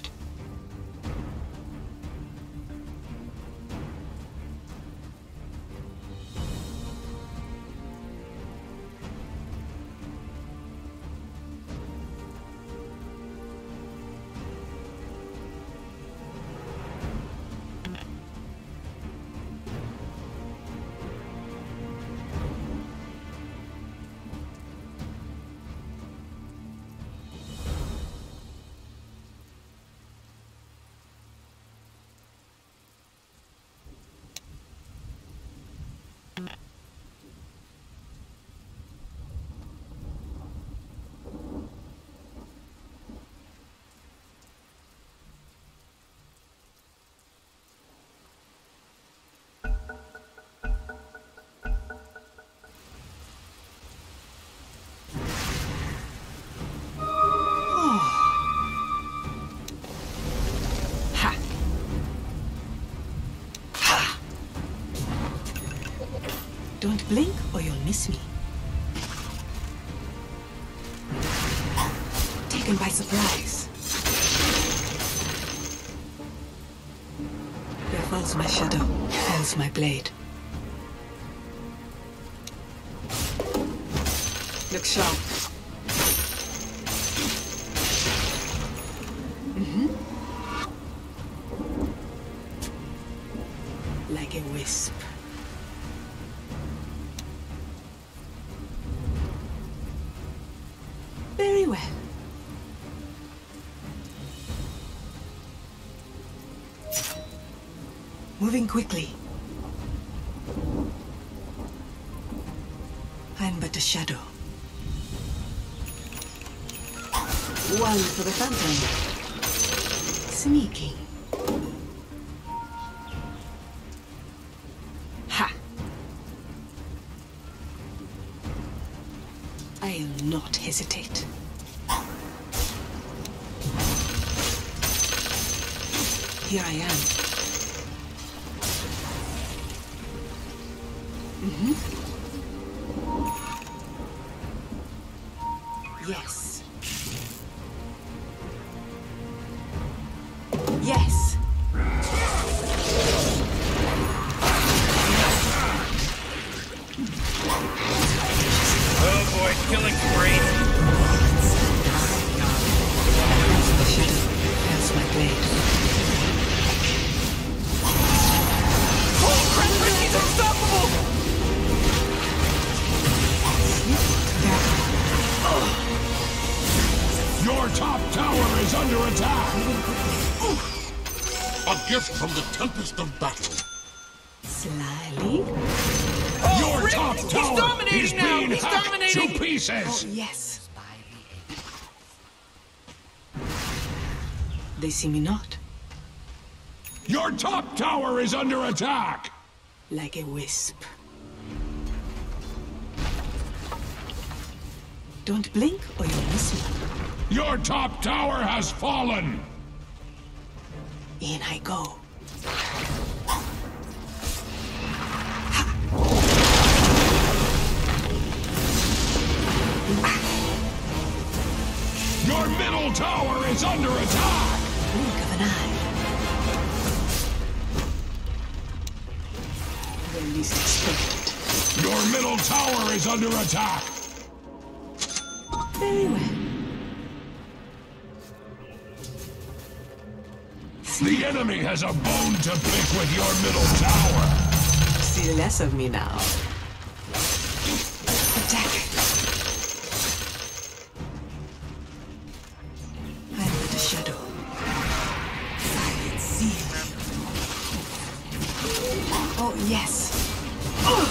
Don't blink or you'll miss me. Taken by surprise. There falls my shadow, falls my blade. Look sharp. Mm-hmm. Like a wisp. Very well. Moving quickly. I'm but a shadow. One for the phantom. Sneaking. Ha! I'll not hesitate. Here I am. Mm-hmm. Yes. Yes. Oh boy, killing spree. That's my blade. Holy crap, Ricky's unstoppable! Your top tower is under attack! A gift from the Tempest of Battle. Slyly. Oh, Your Rick, top he's tower dominating is now! being He's hacked dominating! to pieces! Oh, yes. They see me not. Your top tower is under attack! Like a wisp. Don't blink or you'll miss me. Your top tower has fallen! In I go. Your middle tower is under attack! Blink of an eye. The least expected. Your middle tower is under attack! Very well. The enemy has a bone to pick with your middle tower! See less of me now. Attack. I'm but a shadow. Silent seal. Oh, yes. Oh.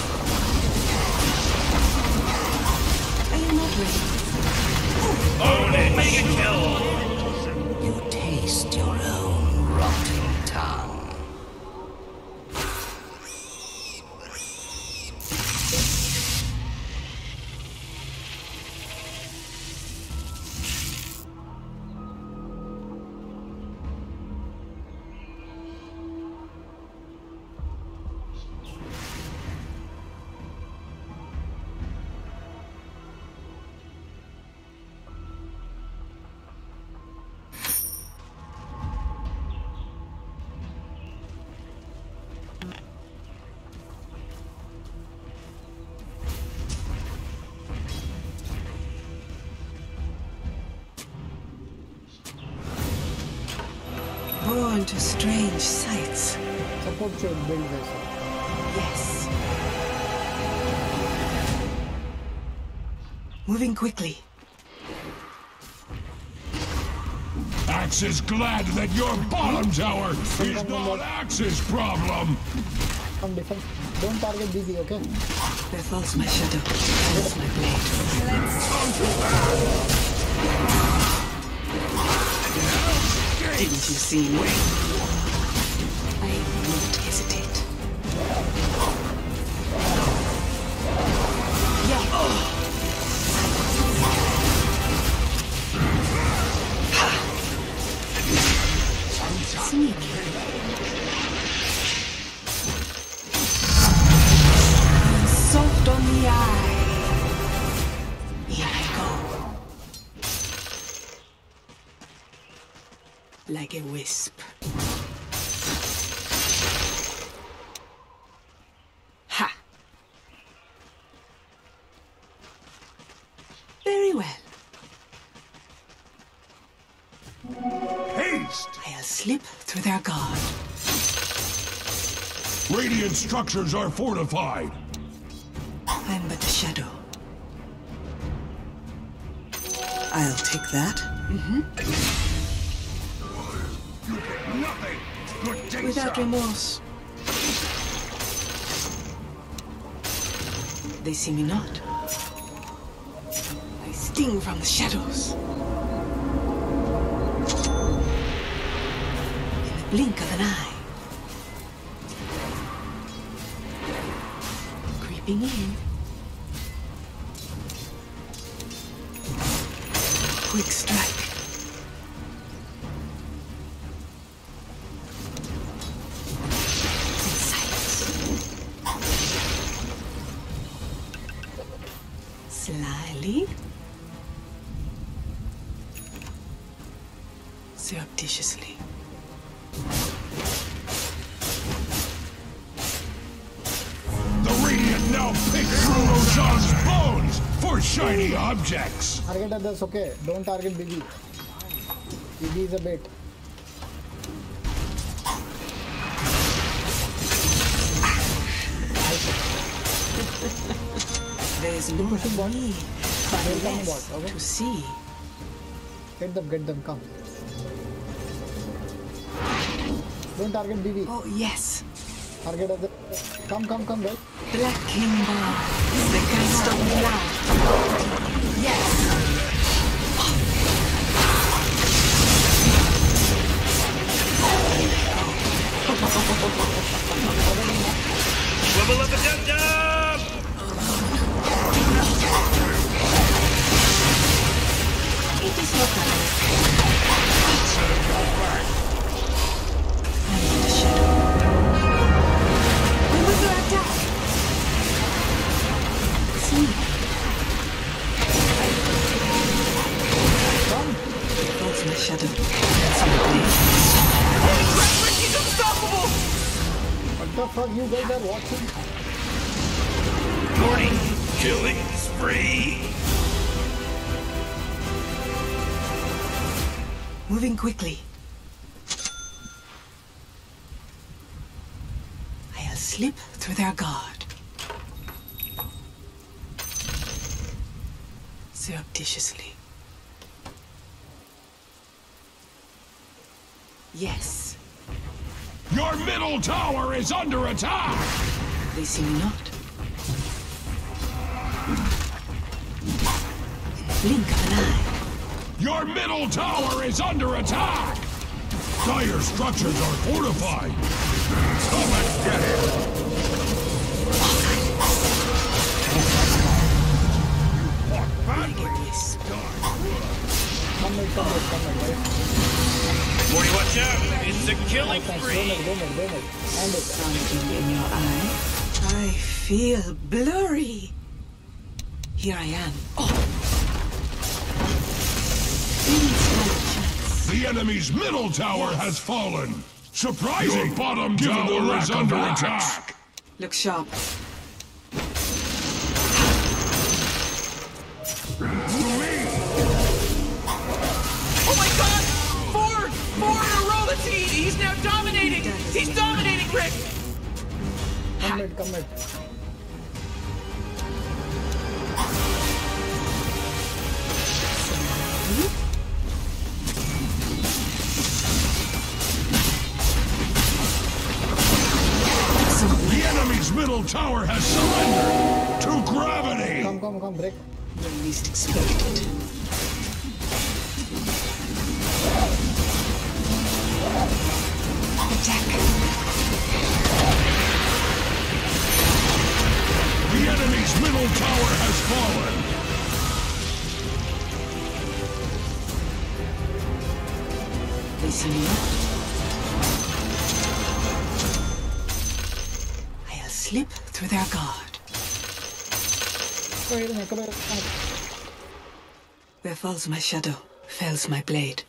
I am not ready. Oh, they mega kill. You taste your own rotting tongue. Born to strange sights. Support chain build this. Yes. Moving quickly. Axe is glad that your bottom tower is not Axe's problem! Come defense. Don't target D P, okay? There falls my shadow. That's my blade. Didn't you see me? I won't hesitate. Yeah. Oh. Sneaky. Soft on the eye. Here I go. Like a wisp. Ha! Very well. Haste! I'll slip through their guard. Radiant structures are fortified! I'm but a shadow. I'll take that. Mm-hmm. Nothing! Good day, Without sir. remorse. They see me not. I sting from the shadows. In the blink of an eye. Creeping in. Quick strike. In silence. Slyly. Surreptitiously. The Radiant now pick through Roshan's bones for shiny objects. Target others, okay. Don't target Biggie. Biggie is a bait. There is no need but less okay? to see. Get them, get them, come. Don't target B B. Oh, yes. Target other. Come, come, come, guys. Black King Bar. They can't stop me now. Yes. Wibble up a dub dub! It is not that. I'm in the shadow. Remember attack. See. Come. That's my shadow. That's my blade. Holy crap, Rick, he's unstoppable! What the fuck you guys are watching? Morty, killing spree! Moving quickly. I'll slip through their guard. Surreptitiously. Yes. Your middle tower is under attack. They see me not. In the blink of an eye. Your middle tower is under attack. Dire structures are fortified. Come and get it. Yes. Come mid, come mid, come mid, right? Morty, watch out! It's a killing Thanks, go spree! mid, go mid, go mid. And it. Something in your eye. I feel blurry. Here I am. Oh. The enemy's middle tower has fallen. Surprising! Your bottom tower is under attack. Look sharp. Oh my god! Four! Four in a row! That's, he, he's now dominating! He's dominating, Rick! Come mid, come mid. The enemy's middle tower has surrendered to gravity. Come, come, come, break. The least expected. Attack. The enemy's middle tower has fallen. They see me not. I'll slip through their guard. Go ahead, man, come here. Where falls my shadow, fells my blade.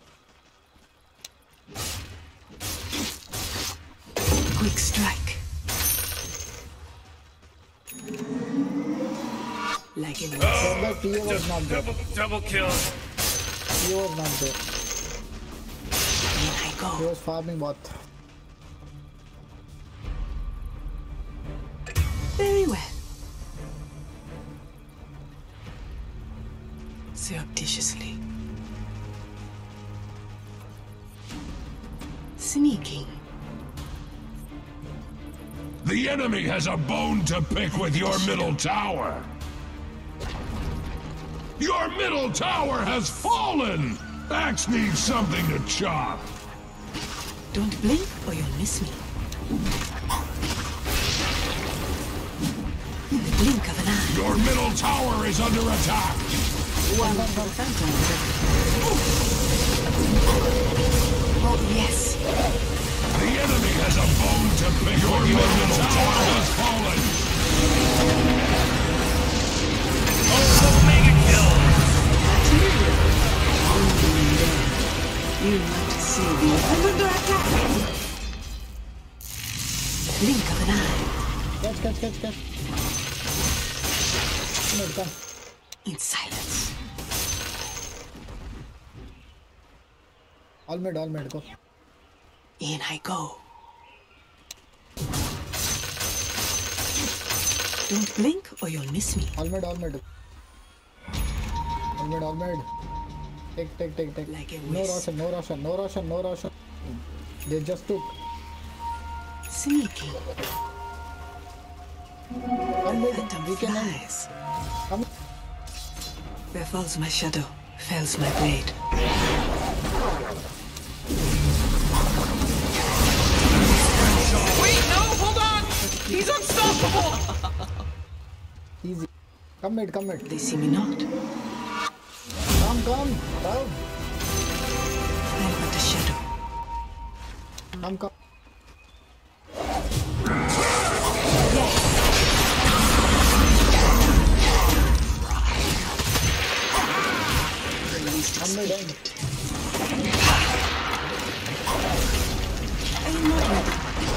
Quick strike. Like in Oh, That P O was not there. double, double kill. P O was not there. in I He go. was farming bot. Very well. Surreptitiously. Sneaking. The enemy has a bone to pick with your middle tower. Your middle tower has fallen! Axe needs something to chop. Don't blink or you'll miss me. The blink of an eye. Your middle tower is under attack. One phantom. Oh, yes. The enemy has a bone to pick. Your middle tower has fallen. Oh, the mega kill! You want to see the I'm under attack. Blink of an eye. Catch, catch, catch, catch. Come on, come. In silence. All mid, all mid, go. In I go. Don't blink or you'll miss me. All mid, all mid. All mid, all mid. Take, take, take, take. Like a No whisk. Roshan, no Roshan, no Roshan, no Roshan. They just took. Sneaky. Come mid, Phantom we can end. flies. Come. Where falls my shadow, fells my blade. Wait, no, hold on! He's unstoppable! Easy. Come mid, come mid. They see me not. Come, come. Down. I'm but a shadow. Come, come. Come mid, end. I'm not ready.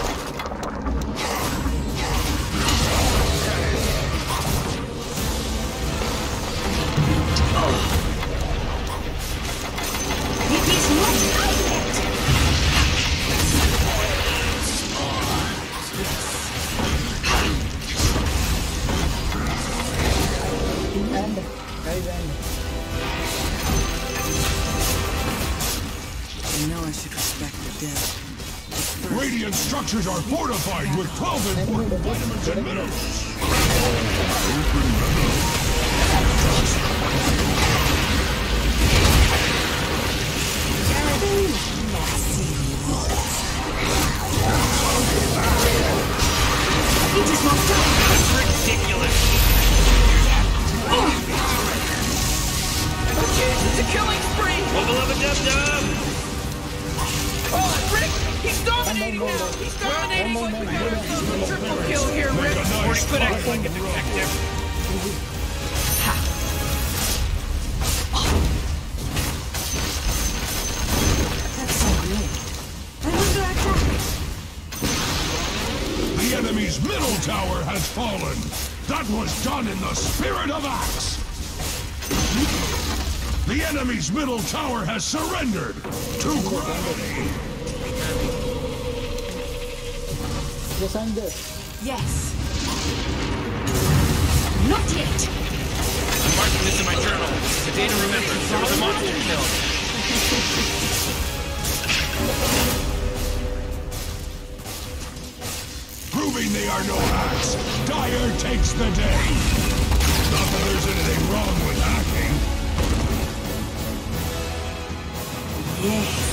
It is not time yet. End. Guys, end. I know I should respect the dead. Radiant structures are fortified with twelve important vitamins and minerals. It is not time. That's ridiculous! Okay, it's a killing spree! Wubba lubba dub dub! Oh, Rick! He's dominating now! He's dominating! Triple kill here, Rick! Or he could act like a detective. That's so good. I'm under attack. The enemy's middle tower has fallen. That was done in the spirit of Axe. The enemy's middle tower has surrendered to gravity. Just end this. Yes. Not yet. I'm marking this in my journal. It's a day to remember. There was a monster kill. Proving they are no Axe, Dire takes the day. Not that there's anything wrong with hacking. Yes.